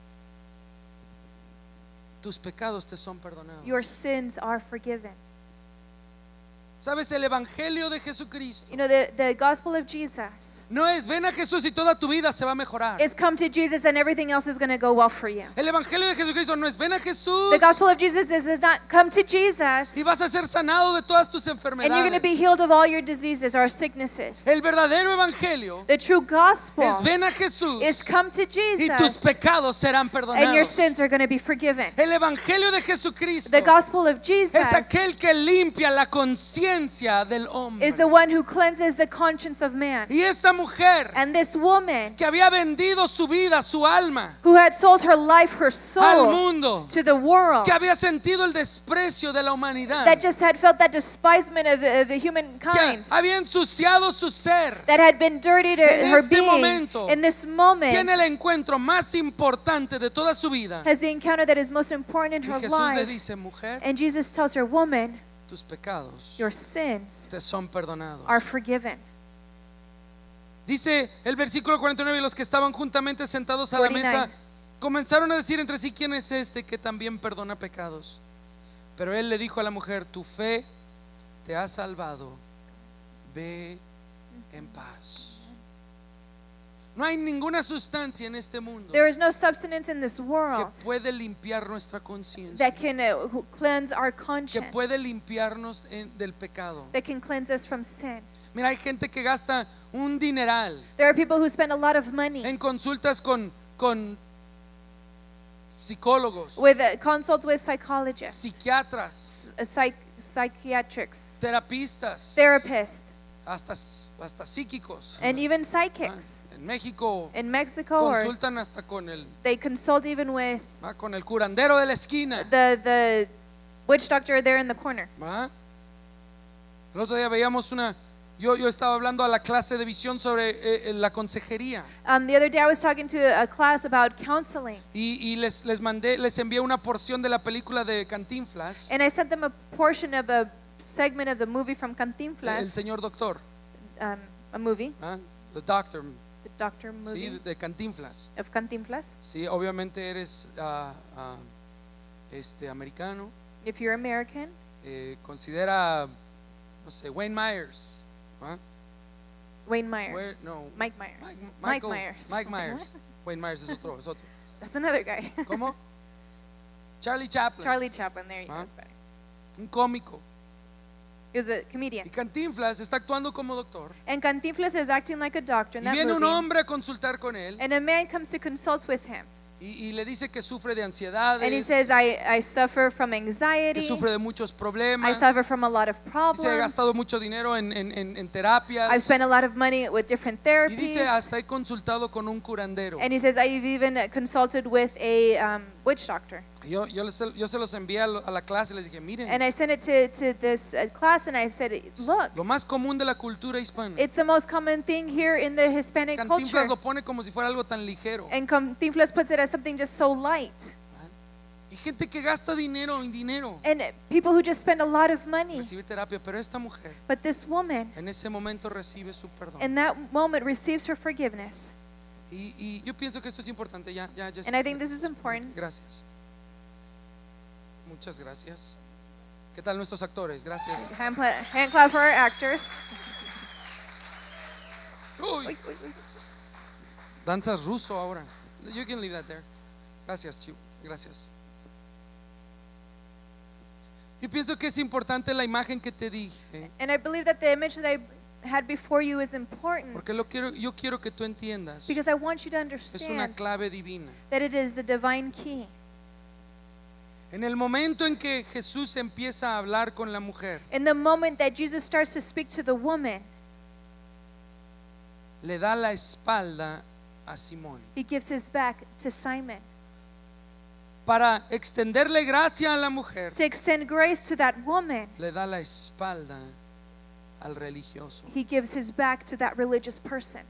tus pecados te son perdonados. your sins are forgiven. Sabes, el evangelio de Jesucristo You know, the, the gospel of Jesus no es ven a Jesús y toda tu vida se va a mejorar. is come to Jesus and everything else is going to go well for you. El evangelio de Jesucristo no es ven a Jesús The gospel of Jesus is, is not come to Jesus y vas a ser sanado de todas tus and you're going to be enfermedades. healed of all your diseases or sicknesses. El verdadero evangelio The true gospel es ven a Jesús is come to y tus Jesus pecados serán and your perdonados. sins are going to be forgiven. El evangelio de Jesucristo The gospel of Jesus es aquel que limpia la conciencia del hombre. is the one who cleanses the conscience of man. Y esta mujer And this woman que había vendido su vida, su alma who had sold her life, her al soul mundo, to the world, que había sentido el desprecio de la humanidad, that just had felt that despisement of, of the que humankind, había ensuciado su ser, that had been dirtied her, En her este being, momento, in this moment, tiene el encuentro más importante de toda su vida. has the encounter that is most important in Y her Jesús le life. dice, mujer, And Jesus tells her, woman, tus pecados your sins te son perdonados. are forgiven. Dice el versículo cuarenta y nueve, y los que estaban juntamente sentados a la cuarenta y mesa nueve. comenzaron a decir entre sí, ¿quién es este que también perdona pecados? Pero él le dijo a la mujer, tu fe te ha salvado, ve en paz. No hay ninguna sustancia en este mundo There is no substance in this que world puede limpiar nuestra conciencia, that can uh, who- cleanse our que conscience, puede limpiarnos en- del pecado. that can cleanse us from sin. Mira, hay gente que gasta un dineral There are people who spend a lot of money en consultas con, con psicólogos, with uh, consults with psychologists, psiquiatras, uh, psych, psychiatrics, terapistas, therapists, hasta, hasta psíquicos. and even Ah, psychics. En México In Mexico, or consultan hasta con el, they consult even with ah, con el curandero de la esquina. the the witch doctor there in the corner. ¿Va? El otro día veíamos una, yo, yo estaba hablando a la clase de visión sobre eh, eh, la consejería Um, the other day I was talking to a class about counseling, y, y les, les mandé, les envié una porción de la película de Cantinflas, and I sent them a portion of a segment of the movie from El Cantinflas, Señor Doctor, um, a movie, ¿va? The Doctor, the doctor sí, movie de, de Cantinflas. of Cantinflas. Sí, obviamente eres ah, ah, este, americano, If you're American, eh, considera, no sé, Wayne Myers, ¿va? Wayne Myers, Where- no. Mike Myers, Mike, Mike Michael- Myers, Mike Myers. Wayne Myers es otro, es otro. That's another guy. ¿Cómo? Charlie Chaplin, Charlie Chaplin. There you Ah. go. It's better. un cómico. He was a Y comedian, Cantinflas está actuando como doctor. and Cantinflas is acting like a doctor in Y that viene un movie. hombre a consultar con él And a man comes to consult with him, y, y le dice que sufre de and he ansiedades, says, I, I suffer from que anxiety, sufre de muchos I problemas, suffer from a lot of dice, he problems, gastado mucho dinero en, en, en, en I've terapias. spent a lot of money with different Y therapies, dice, hasta he consultado con un curandero. and he says, I've even uh, consulted with a um, witch doctor. Y Yo, yo, les- yo se los envié a, lo- a la clase y les dije, miren, And I sent it to, to this uh, class, and I said, look, lo más común de la cultura hispana. it's the most common thing here in the Hispanic Cantinflas culture. lo pone como si fuera algo tan ligero. And Cantinflas puts it as something just so light. Y gente que gasta dinero en dinero And people who just spend a lot of money. recibir terapia, pero esta mujer But this woman, en ese momento recibe su perdón. in that moment, receives her forgiveness. Y, y yo pienso que esto es importante. Ya, ya, ya. And I think this is important. Gracias. Muchas gracias. ¿Qué tal nuestros actores? Gracias. Hand, pla- hand clap for our actors. Uy, danzas ruso ahora. You can leave that there. Gracias, Chivo. Gracias. Yo pienso que es importante la imagen que te dije, And I believe that the image that I had before you is important, porque lo quiero, yo quiero que tú entiendas. because I want you to Es una understand clave divina. that it is a divine key. En el momento en que Jesús empieza a hablar con la mujer, In the moment that Jesus starts to speak to the woman, le da la espalda a Simón. he gives his back to Simon. Para extenderle gracia a la mujer, To extend grace to that woman, le da la espalda al religioso. he gives his back to that religious person.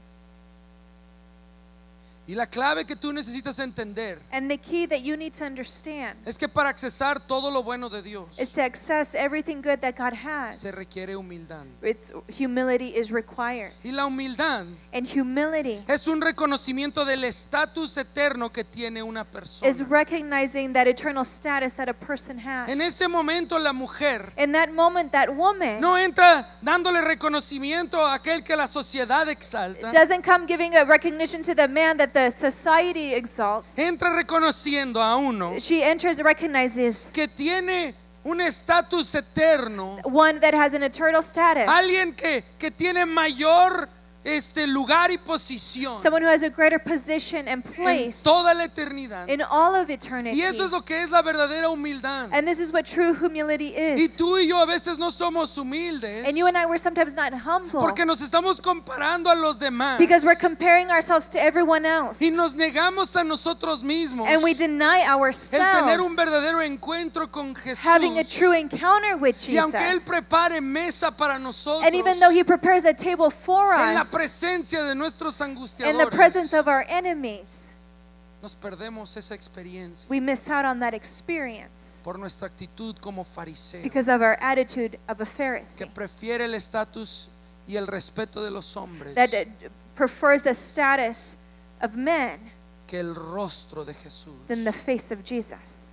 Y la clave que tú necesitas entender And the key that you need to understand es que para accesar todo lo bueno de Dios is to access everything good that God se has. requiere humildad. It's humility is required. Y la humildad And humility es un reconocimiento del estatus eterno que tiene una is persona. recognizing that eternal status that a person has. En ese momento la mujer In that moment, that woman no entra dándole reconocimiento a aquel que la sociedad exalta. doesn't come giving a recognition to the man that the society exalts. Entra reconociendo a uno She enters, recognizes que tiene un estatus eterno, one that has an eternal status, alguien que, que tiene mayor este lugar y posición someone who has a greater position and en place toda la eternidad. in all of eternity. Y eso es lo que es la verdadera humildad. And this is what true humility Y is. tú y yo a veces no somos humildes And you and I were sometimes not humble porque nos estamos comparando a los demás because we're comparing ourselves to everyone else. y nos negamos a nosotros mismos And we deny el tener un ourselves verdadero encuentro con having a Jesús. true encounter with Y aunque Él Jesus. prepare mesa para nosotros And even though He prepares a table for en la us presencia de nuestros in the angustiadores, presence of our enemies, nos perdemos esa experiencia we miss out on that experience por nuestra actitud como fariseo, because of our attitude of a que Pharisee prefiere el estatus y el respeto de los hombres that uh, prefers the status of men que el rostro de Jesús. than the face of Jesus.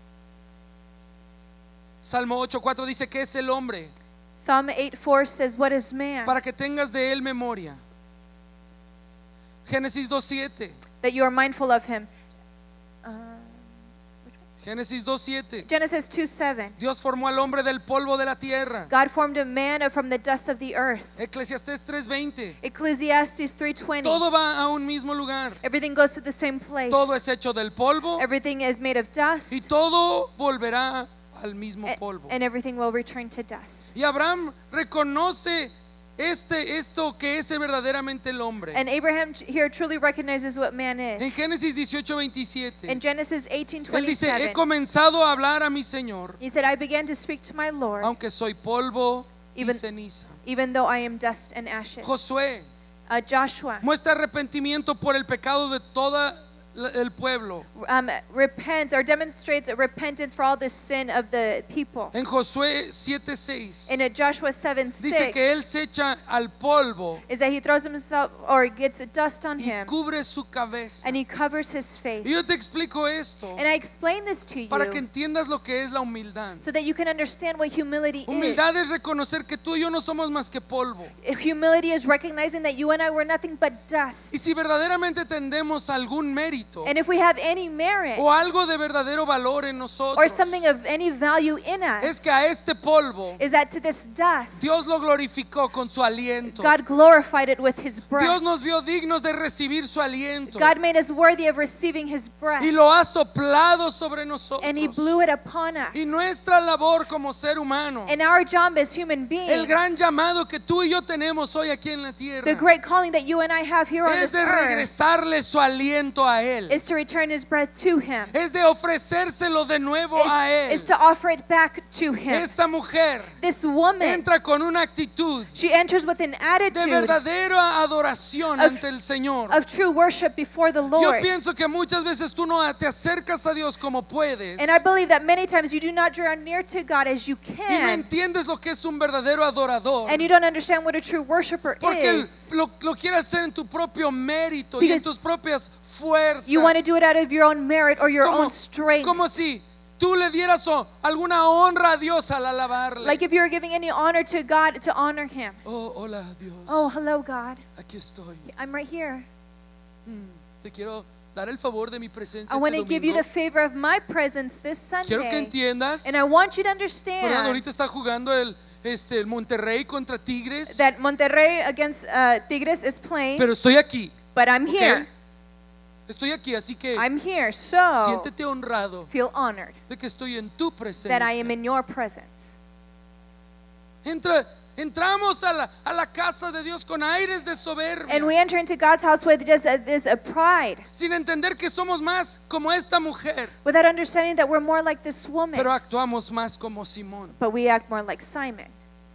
Salmo ocho cuatro dice que es el hombre Psalm eight four says, what is man? para que tengas de él memoria. Génesis dos siete, That you are mindful of him. Uh, Génesis dos siete. Genesis two seven. Dios formó al hombre del polvo de la tierra. God formed a man from the dust of the earth. Eclesiastés tres veinte. Ecclesiastes three twenty. Todo va a un mismo lugar. Everything goes to the same place. Todo es hecho del polvo Everything is made of dust. y todo volverá al mismo a- polvo. And everything will return to dust. Y Abraham reconoce este esto que es verdaderamente el hombre. And Abraham t- here truly recognizes what man En is. Génesis dieciocho veintisiete. In Genesis eighteen Él dice, he twenty-seven, comenzado a hablar a mi Señor, he said, I began to speak to my Lord, aunque soy polvo y Even- ceniza. even though I am dust and ashes. Josué Uh, Joshua muestra arrepentimiento por el pecado de todo el pueblo. um, repents or demonstrates a repentance for all the sin of the people. En Josué siete seis In uh, Joshua seven dice que él six, se echa al polvo is that he throws himself or gets dust on y him cubre su cabeza. and he covers his face. Y yo te explico esto And I explain this to you para que entiendas lo que es la humildad. so that you can understand what humility Humildad is. es reconocer que tú y yo no somos más que polvo. Humility is recognizing that you and I were nothing but dust. Y si verdaderamente tendemos algún mérito And if we have any merit o algo de verdadero valor en or nosotros, something of any value in es us, que a este polvo is that to this dust, Dios lo glorificó con su aliento. God glorified it with his Dios breath. nos vio dignos de recibir su aliento God made us worthy of receiving his breath. y lo ha soplado sobre nosotros. And he blew it upon us. Y nuestra labor como ser humano, And our job as human el beings, gran llamado que tú y yo tenemos hoy aquí en la the tierra, great calling that you and I have here on es this de earth, regresarle su aliento a Él. is to return his breath to him. Es de ofrecérselo de nuevo a Él. Is, is to offer it back to him. Esta mujer This woman, entra con una actitud she enters with an de attitude verdadera adoración of- ante el Señor. of true worship before the Yo Lord. pienso que muchas veces tú no te acercas a Dios como puedes And I believe that many times you do not draw near to God as you y no can, entiendes lo que es un verdadero adorador. and you don't understand what a true worshiper Porque él is. lo, lo quiere hacer en tu propio mérito y en Because tus propias fuerzas. You want to do it out of your own merit or your como, own strength. como si tú le dieras oh, alguna honra a Dios al alabarle. Like if you were giving any honor to God to honor him. Oh, hola Dios. Oh, hello, God. Aquí estoy. I'm right here. Mm, te quiero dar el favor de mi presencia I want to este give you domingo. the favor of my presence this Quiero que Sunday. entiendas, And I want you to ¿verdad? understand Ahorita está jugando el, este, el Monterrey contra Tigres, that Monterrey against uh, Tigres is playing, pero estoy aquí. but I'm ¿ok? here. Estoy aquí, así que I'm here, so siéntete honrado feel honored de que estoy en tu that I am presencia. in your presence. Entra, entramos a la, a la casa de Dios con aires de soberbia, And we enter into God's house with just a, this a pride, sin entender que somos más como esta mujer, without understanding that we're more like this woman, pero actuamos más como Simón. but we act more like Simon.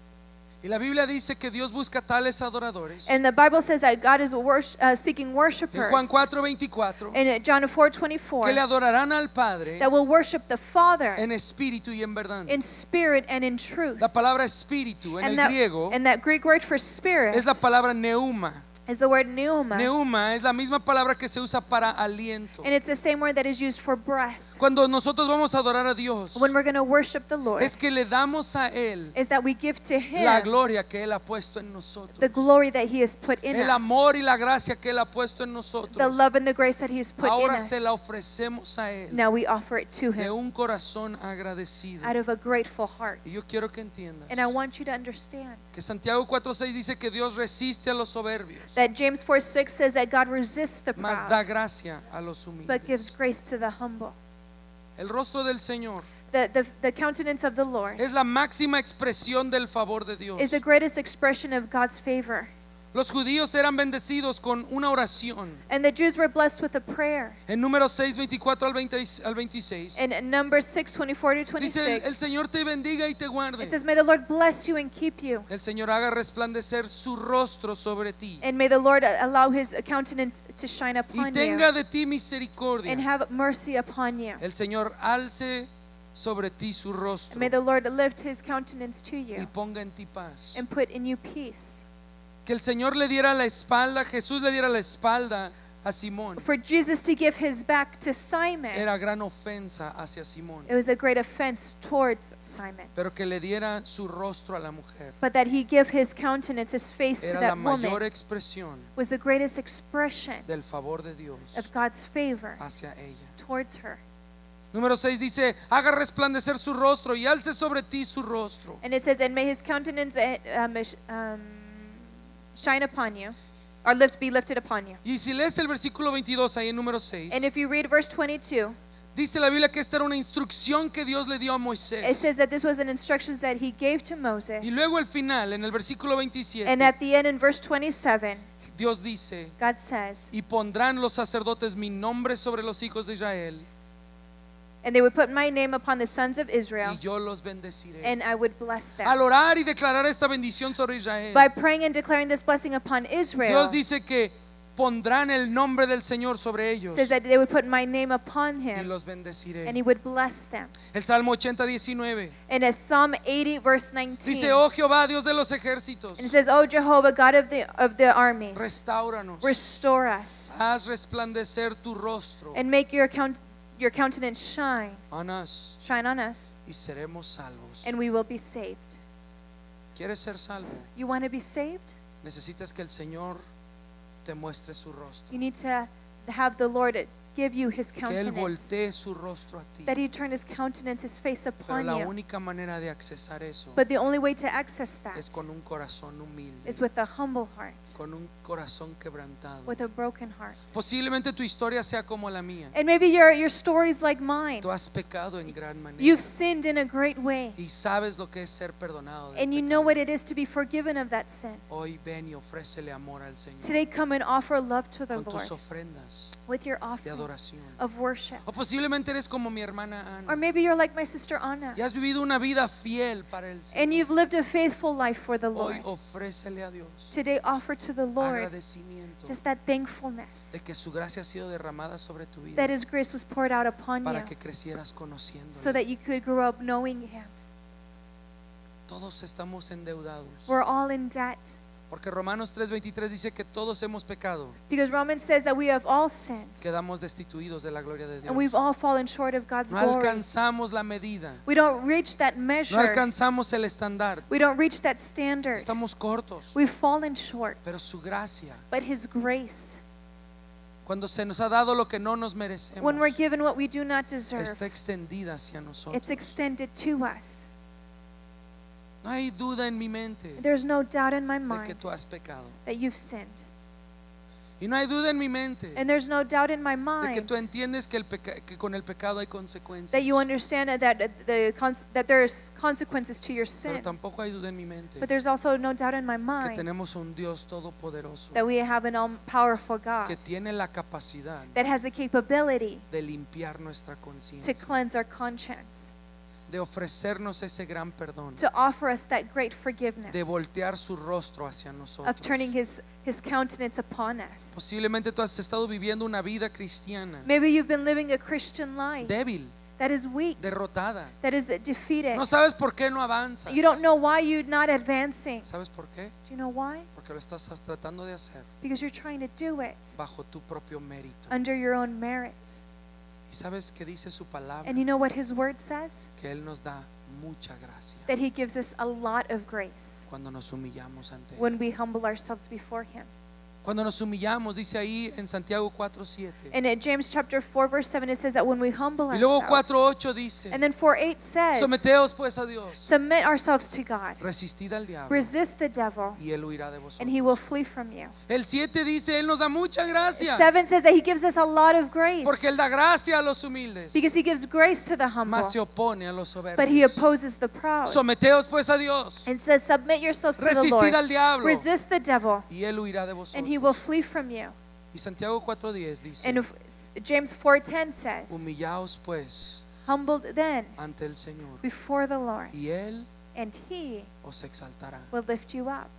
Y la Biblia dice que Dios busca tales adoradores. And the Bible says that God is wors- uh, seeking En worshipers Juan cuatro veinticuatro, in John four twenty-four que le adorarán al Padre that will worship the Father en espíritu y en verdad. in spirit and in truth. La palabra espíritu en And el that, griego and that Greek word for spirit es la palabra neuma. is the word pneuma. Neuma es la misma palabra que se usa para aliento. And it's the same word that is used for breath. Cuando nosotros vamos a adorar a Dios, When we're going to worship the Lord, es que le damos a Él is that we give to Him la gloria que Él ha puesto en nosotros, the glory that He has put in el us, amor y la gracia que Él ha puesto en the nosotros. love and the grace that He has put in Ahora us. se la ofrecemos a Él Now we offer it to de Him un corazón agradecido. out of a grateful heart. Y yo quiero que entiendas And I want you to understand que Santiago cuatro seis dice que Dios resiste a los soberbios, that James four six says that God resists the mas da proud, gracia a los but gives humildes. grace to the humble. El rostro del Señor The, the, the countenance of the Lord es la máxima expresión del favor de Dios. is the greatest expression of God's favor. Los judíos eran bendecidos con una oración. And the Jews were blessed with a prayer. En Números seis veinticuatro al veinte al veintiséis In Numbers six twenty-four to dice: el, el twenty-six, Señor te bendiga y te guarde. it says, "May the Lord bless you and keep you, El Señor haga resplandecer su rostro sobre ti and may the Lord allow His countenance to shine y upon tenga you, de ti misericordia. and have mercy upon you. El Señor alce sobre ti su And rostro may the Lord lift His countenance to y you ponga en ti paz. and put in you peace." Que el Señor le diera la espalda, Jesús le diera la espalda a Simón, For Jesus to give His back to Simon, era gran ofensa hacia Simón, it was a great offense towards Simon. pero que le diera su rostro a la mujer But that He give His countenance, His face to era la that mayor woman expresión was the greatest expression del favor de Dios of God's favor hacia ella. towards her. Número seis dice, haga resplandecer su rostro y alce sobre ti su rostro. And it says, and may his countenance uh, um, sh- um, shine upon you, or lift be lifted upon you. Y si lees el versículo veintidós ahí en número seis, And if you read verse twenty-two, dice la Biblia que esta era una instrucción que Dios le dio a it Moisés. says that this was an instruction that he gave to Moses. Y luego al final, en el versículo veintisiete, And at the end in verse twenty-seven, Dios dice, God says, y pondrán los sacerdotes mi nombre sobre los hijos de Israel, and they would put my name upon the sons of Israel, y yo los bendeciré. and I would bless them. Al orar y declarar esta bendición sobre Israel, By praying and declaring this blessing upon Israel, Dios dice que pondrán el nombre del Señor sobre ellos says that they would put my name upon y him, los bendeciré. and he would bless them. El Salmo ochenta, diecinueve And as Psalm eighty verse nineteen, dice, oh Jehová, Dios de los ejércitos, and it says, "O Jehovah, God of the of the armies, restáuranos, restore us haz resplandecer tu rostro and make your count your countenance shine, en us shine on us, y seremos salvos. and we will be saved." ¿Quieres ser salvo? You want to be saved? Necesitas que el Señor te muestre su rostro, You need to have the Lord give you his que Él countenance, voltee su rostro a ti. that he turn his countenance, his face Pero upon la you. única manera de accesar eso But the only way to access that es con un corazón humilde, is with a humble heart, con un corazón quebrantado. with a broken heart. Posiblemente tu historia sea como la mía. And maybe your your story's like mine. Tú has pecado en gran manera You've sinned in a great way, y sabes lo que es ser perdonado del and you know pecado. what it is to be forgiven of that sin. Hoy ven y ofrécele amor al Señor Today, come and offer love to the con tus Lord ofrendas with your de offering adoración. of worship. O posiblemente eres como mi hermana Or Ana maybe you're like my sister Anna, y has vivido una vida fiel para el and Señor. you've lived a faithful life for the Lord. Hoy ofrécele a Dios Today, offer to the Lord agradecimiento just that thankfulness de que su gracia ha sido derramada sobre tu vida that his grace was poured out upon para you que crecieras conociendo. so that you could grow up knowing him. Todos estamos endeudados. We're all in debt Porque Romanos tres veintitrés dice que todos hemos pecado, because Romans says that we have all sinned quedamos destituidos de la gloria de and we've Dios. all fallen short of God's No glory. alcanzamos la medida, We don't reach that no measure. alcanzamos el estándar. We don't reach that standard. Estamos cortos, We've fallen short. pero su gracia, But his grace, cuando se nos ha dado lo que no nos merecemos, when we're given what we do not deserve, está extendida hacia nosotros. it's extended to us. No hay duda en mi mente There's no doubt in my de que mind tú has pecado. that you've sinned. Y no hay duda en mi mente And there's no doubt in my de que mind tú entiendes que, el peca- que con el pecado hay consecuencias. that you understand that the cons- that there's consequences to your Pero sin. tampoco hay duda en mi mente But there's also no doubt in my que mind tenemos un Dios todopoderoso that we have an all-powerful que God tiene la capacidad that has the capability de limpiar nuestra to conciencia, cleanse our conscience, de ofrecernos ese gran perdón, to offer us that great forgiveness, de voltear su rostro hacia nosotros. of turning his, his countenance upon us. Posiblemente tú has estado viviendo una vida cristiana Maybe you've been living a Christian life débil, that is weak, derrotada. that is defeated. No sabes por qué no avanzas. You don't know why you're not advancing. ¿Sabes por qué? Do you know why? Porque lo estás tratando de hacer Because you're trying to do it bajo tu propio mérito. under your own merit. ¿Y sabes qué dice su palabra? And you know what his word says? Que Él nos da mucha gracia That he gives us a lot of grace cuando nos humillamos ante Él. when we humble ourselves before him. Cuando nos humillamos, dice ahí en Santiago cuatro siete. And in James chapter four verse seven it says that when we humble Y luego ourselves, cuatro ocho dice, and then four eight says, someteos pues a Dios, submit ourselves to God, resistid al diablo resist the devil, y Él huirá de and he will vosotros. flee from you. El siete dice, Él nos da mucha gracia, Seven says that he gives us a lot of grace porque Él da gracia a los humildes, because he gives grace to the humble, mas se opone a los but he soberbios. opposes the proud. Someteos pues a Dios, And says, submit yourselves to the resistid al Lord, diablo resist the devil, y Él huirá de and he will vosotros. flee from you. Y Santiago cuatro diez dice, And if, James four ten says, humillaos pues humbled then ante el Señor before the Lord, y Él and he os exaltará. will lift you up.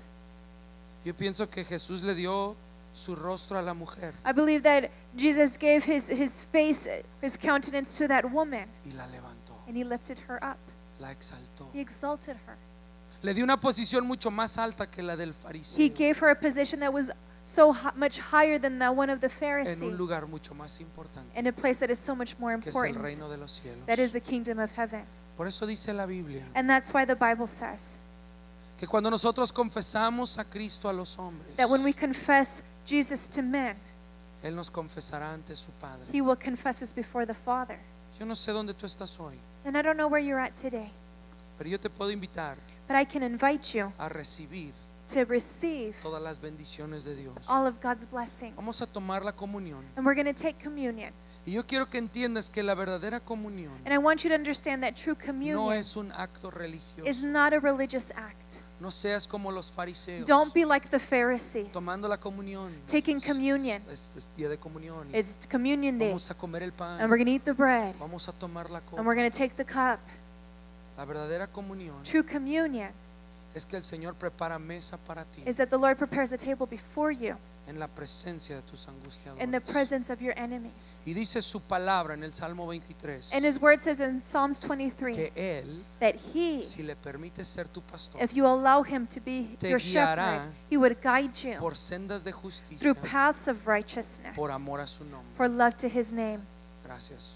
Yo pienso que Jesús le dio su rostro a la mujer I believe that Jesus gave his, his face, his countenance to that woman, y la levantó, and he lifted her up. la exaltó. He exalted her. Le dio una posición mucho más alta que la del fariseo, He gave her a position that was so hi- much higher than the one of the en Pharisee, un lugar mucho más importante, in a place that is so much more que es el important, reino de los cielos. that is the kingdom of heaven. Por eso dice la Biblia And that's why the Bible says que cuando nosotros confesamos a Cristo a los hombres, that when we confess Jesus to men, Él nos confesará ante su Padre. he will confess us before the Father. Yo no sé dónde tú estás hoy, And I don't know where you're at today, pero yo te puedo invitar but I can invite you a recibir to receive todas las bendiciones de Dios. all of God's blessings. Vamos a tomar la comunión. And we're going to take communion. Y yo quiero que entiendas que la verdadera comunión And I want you to understand that true no communion es un acto is religioso. not a religious act. No seas como los fariseos, Don't be like the Pharisees. tomando la comunión. Taking communion. Este es día de comunión. It's communion day. Vamos a comer el pan. And we're going to eat the bread. Vamos a tomar la And we're copa. going to take the cup. La verdadera comunión True communion es que el Señor prepara mesa para ti is that the Lord prepares a table before you en la presencia de tus in the angustiadores. presence of your enemies. Y dice su palabra en el Salmo veintitrés And his word says in Psalms twenty-three que Él, that he, si le permite ser tu pastor, if you allow him to be te your guiará shepherd, he would guide you por sendas de justicia, through paths of righteousness por amor a su nombre. for love to his name. Gracias.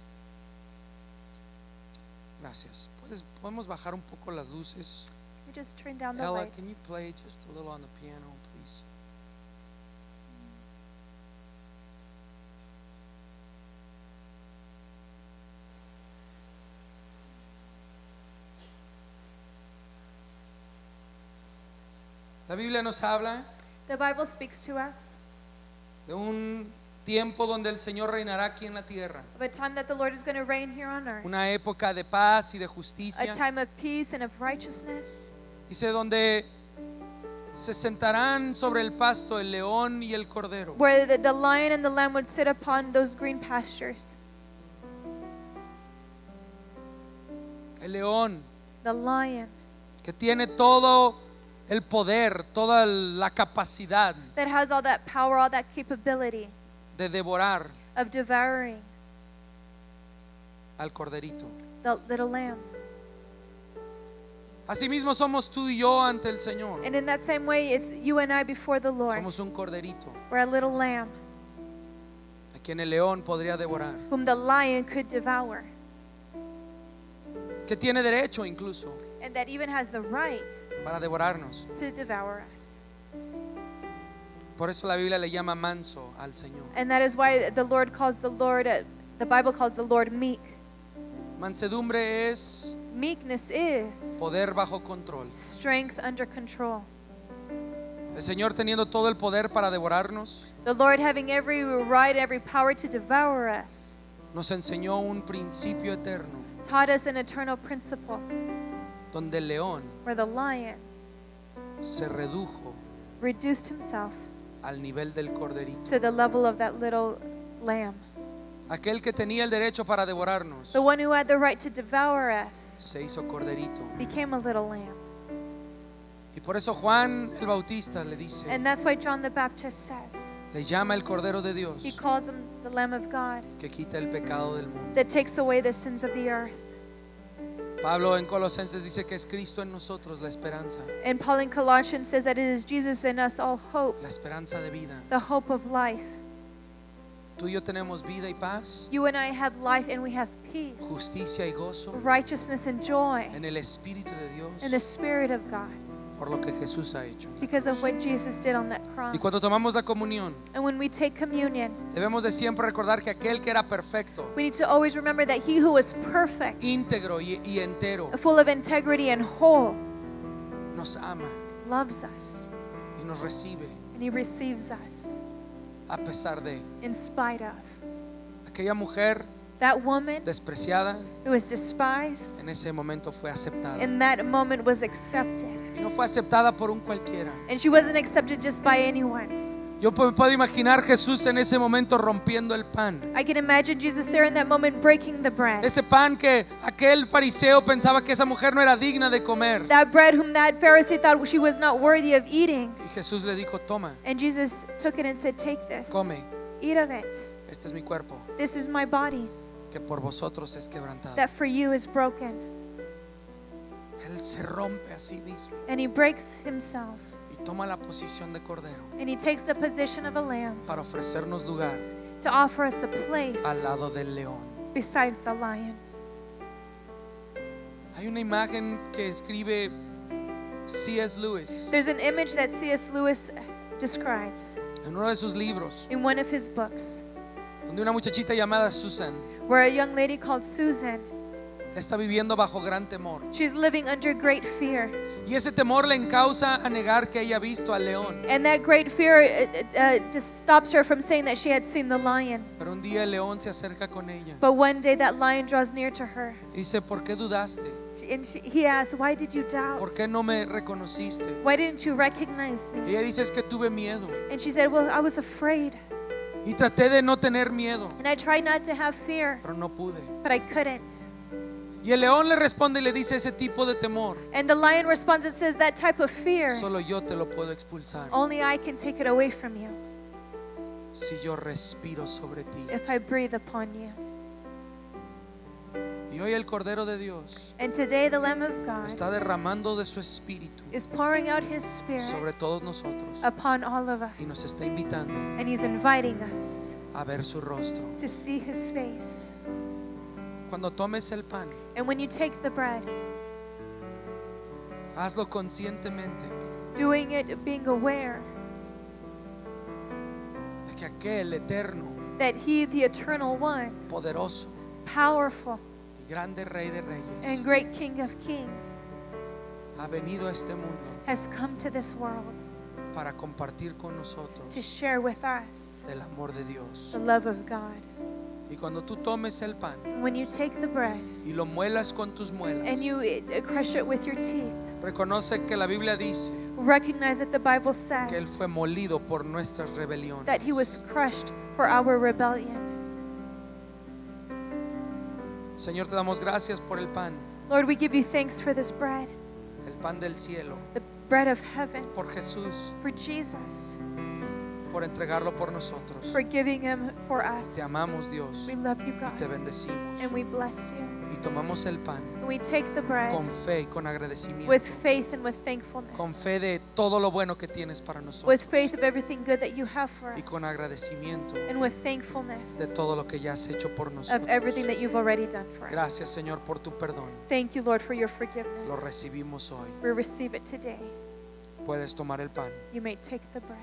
Gracias. ¿Puedes- ¿Podemos bajar un poco las luces? You just turn down the Ella, lights. can you play just a little on the piano, please? La Biblia nos habla The Bible speaks to us de un tiempo donde el Señor reinará aquí en la tierra. of a time that the Lord is going to reign here on earth, Una época de paz y de a justicia. time of peace and of righteousness, Dice donde se sentarán sobre el pasto el león y el cordero. where the, the lion and the lamb would sit upon those green pastures. El león The lion que tiene todo el poder, toda la capacidad that has all that power, all that capability de devorar of devouring al corderito. the little lamb. Asimismo somos tú y yo ante el Señor. And in that same way, it's you and I before the Lord. Somos un corderito We're a little lamb a quien el león podría devorar, whom the lion could devour, que tiene derecho incluso and that even has the right para devorarnos. to devour us. Por eso la Biblia le llama manso al Señor. And that is why the Lord calls the Lord, uh, the Bible calls the Lord meek. Mansedumbre es Meekness is poder bajo control. strength under control. El Señor teniendo todo el poder para devorarnos, The Lord having every right, every power to devour us, nos enseñó un principio eterno taught us an eternal principle donde el león where the lion se redujo reduced himself al nivel del corderito. to the level of that little lamb. Aquel que tenía el derecho para devorarnos The one who had the right to devour us se hizo corderito. became a little lamb. Y por eso Juan el Bautista le dice, And that's why John the Baptist says, le llama el Cordero de he Dios calls him the Lamb of God que quita el pecado del mundo. that takes away the sins of the earth. Pablo en Colosenses dice que es Cristo en nosotros la esperanza, And Paul in Colossians says that it is Jesus in us all hope, la esperanza de vida. the hope of life. Tú y yo tenemos vida y paz, You and I have life and we have peace, justicia y gozo righteousness and joy en el Espíritu de Dios in the Spirit of God por lo que Jesús ha hecho. because of what Jesus did on that cross. Y cuando tomamos la comunión, And when we take communion, debemos de siempre recordar que aquel que era perfecto, we need to always remember that he who was perfect, íntegro y, y entero, full of integrity and whole, nos ama loves us y nos recibe and he receives us a pesar de in spite of. aquella mujer That woman despreciada. who was despised En ese momento fue aceptada in that moment was accepted. y no fue aceptada por un cualquiera. And she wasn't accepted just by anyone. Yo pu- puedo imaginar Jesús en ese momento rompiendo el pan. I can imagine Jesus there in that moment breaking the bread. Ese pan que aquel fariseo pensaba que esa mujer no era digna de comer. That bread whom that Pharisee thought she was not worthy of eating. Y Jesús le dijo, toma, And Jesus took it and said, take this, come, eat of it. este es mi cuerpo, This is my body que por vosotros es quebrantado. that for you is broken. Él se rompe a sí mismo And he breaks himself y toma la posición de cordero and he takes the position of a lamb para ofrecernos lugar to offer us a place al lado del león. besides the lion. Hay una imagen que escribe C S Lewis There's an image that C S Lewis describes en uno de sus libros, in one of his books donde una muchachita llamada Susan where a young lady called Susan, está viviendo bajo gran temor. she's living under great fear. Y ese temor le encausa a negar que haya visto al león. And that great fear uh, uh, just stops her from saying that she had seen the lion. Pero un día el león se acerca con ella. But one day that lion draws near to her. Y dice, ¿por qué dudaste? She- And she, he asks, why did you doubt? ¿Por qué no me reconociste? Why didn't you recognize Y me? ella dice, es que tuve miedo. And she said, well, I was afraid. Y traté de no tener miedo, And I tried not to have fear, pero no pude. but I couldn't. Y el león le responde y le dice, ese tipo de temor, And the lion responds and says, that type of fear, solo yo te lo puedo expulsar. only I can take it away from you Si yo respiro sobre ti. if I breathe upon you. Y hoy el Cordero de Dios And today the Lamb of God está derramando de su espíritu is pouring out his spirit sobre todos nosotros upon all of y nos us. está invitando And he's inviting us a ver su rostro. to see his face. Cuando tomes el pan, And when you take the bread, hazlo conscientemente doing it being aware de que aquel eterno, that he, the eternal one, poderoso powerful y grande Rey de and Reyes, great King of Kings, ha venido a este mundo has come to this world para compartir con to nosotros share with us del amor de Dios. the love of God. Y cuando tú tomes el pan When you take the bread y lo muelas con tus muelas, and you uh, crush it with your teeth, reconoce que la Biblia dice recognize that the Bible que Él says fue molido por nuestras rebeliones. that he was crushed for our rebellion. Señor, te damos gracias por el pan, Lord, we give you thanks for this bread, el pan del cielo, the bread of heaven, por Jesús, for Jesus, por entregarlo por nosotros. for giving him for us. Te amamos, Dios, We love you, y te God, bendecimos. and we bless you. Y tomamos el pan And we take the bread con fe y con agradecimiento, with faith and with con thankfulness, fe de todo lo bueno que tienes para nosotros with faith of everything good that you have for y con us, agradecimiento and with thankfulness de todo lo que ya has hecho por of nosotros. everything that you've already done for Gracias, us. Señor, por tu perdón. Thank you, Lord, for your Lo forgiveness. recibimos hoy. We receive it today. Puedes tomar el pan. You may take the bread.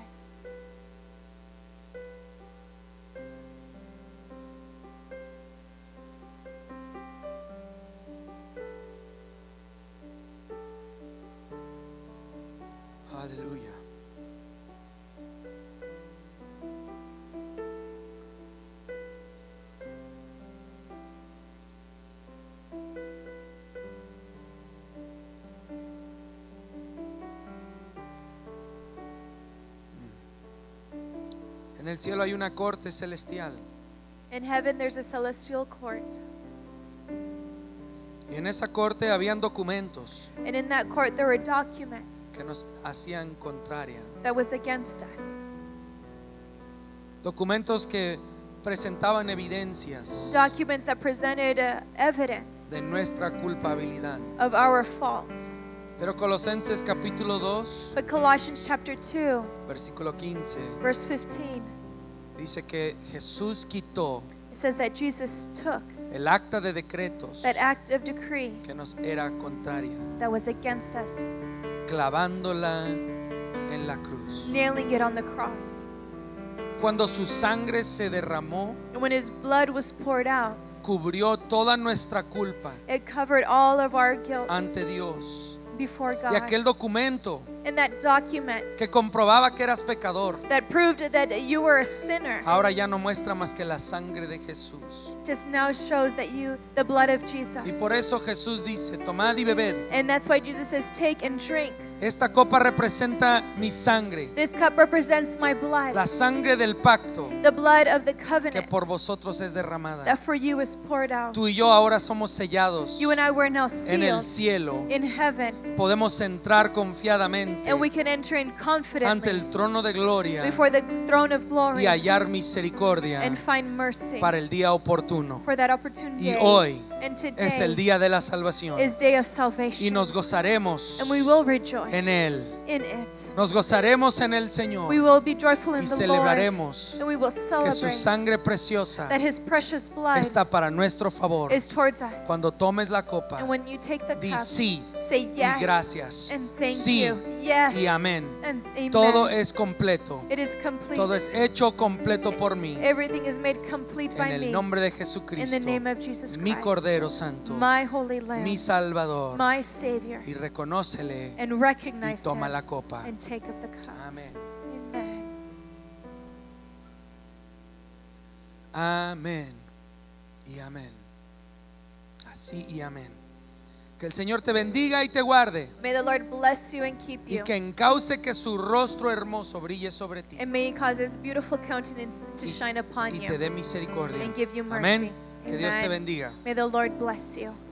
Aleluya. En el cielo hay una corte celestial In heaven, there's a celestial court, y en esa corte habían documentos and in that court there were documents que nos hacían contraria. that was against us, Documentos que presentaban evidencias documents that presented uh, evidence de nuestra culpabilidad. of our fault. Pero Colosenses capítulo dos, But Colossians chapter two, versículo quince, verse fifteen, dice que Jesús quitó it says that Jesus took el acta de decretos that act of decree que nos era contraria, that was against us, clavándola en la cruz. nailing it on the cross. Cuando su sangre se derramó, And when his blood was poured out, cubrió toda nuestra culpa it covered all of our guilt ante Dios. before Y God. aquel documento And that document que comprobaba que eras pecador, that proved that you were a sinner ahora ya no muestra más que la sangre de Jesús. just now shows that you, the blood of Jesus. Y por eso Jesús dice, tomad y bebed. And that's why Jesus says, take and drink. Esta copa representa mi sangre, This cup represents my blood, la sangre del pacto the blood of the que covenant por vosotros es derramada. that for you is poured out. Tú y yo ahora somos sellados You and I were now en el sealed cielo. in heaven, Podemos entrar confiadamente and we can enter in ante confidently el trono de gloria before the throne of glory y hallar misericordia and find mercy para el día oportuno. for that opportunity. Y hoy And es el today día de la salvación is day of y salvation, nos gozaremos and we will rejoice en Él. in it. Nos gozaremos en el Señor We will be joyful in y the Lord, celebraremos and we will que su celebrate sangre preciosa that his precious blood está para nuestro favor. is towards us. Cuando tomes la copa, And when you take the di cup, sí say y yes gracias. and thank Sí you. Yes. y amén. And amen. Todo es completo. It is complete. Todo es hecho completo por mí. Everything is made complete En by el me. nombre de In the Jesucristo, name of Jesus mi Christ. Cordero Santo, My holy lamb. mi Salvador. My Savior. Y reconócele And y recognize toma him. la copa. And take up the cup. Amén. Amen. Amén. Y amén. Así y amén. Que el Señor te bendiga y te guarde. May the Lord bless you and keep Y you. que encauce que su rostro hermoso brille sobre ti. And may He cause His beautiful countenance to shine upon Y you te dé misericordia. and give you mercy. Amén. Que Dios te Amen. bendiga. May the Lord bless you.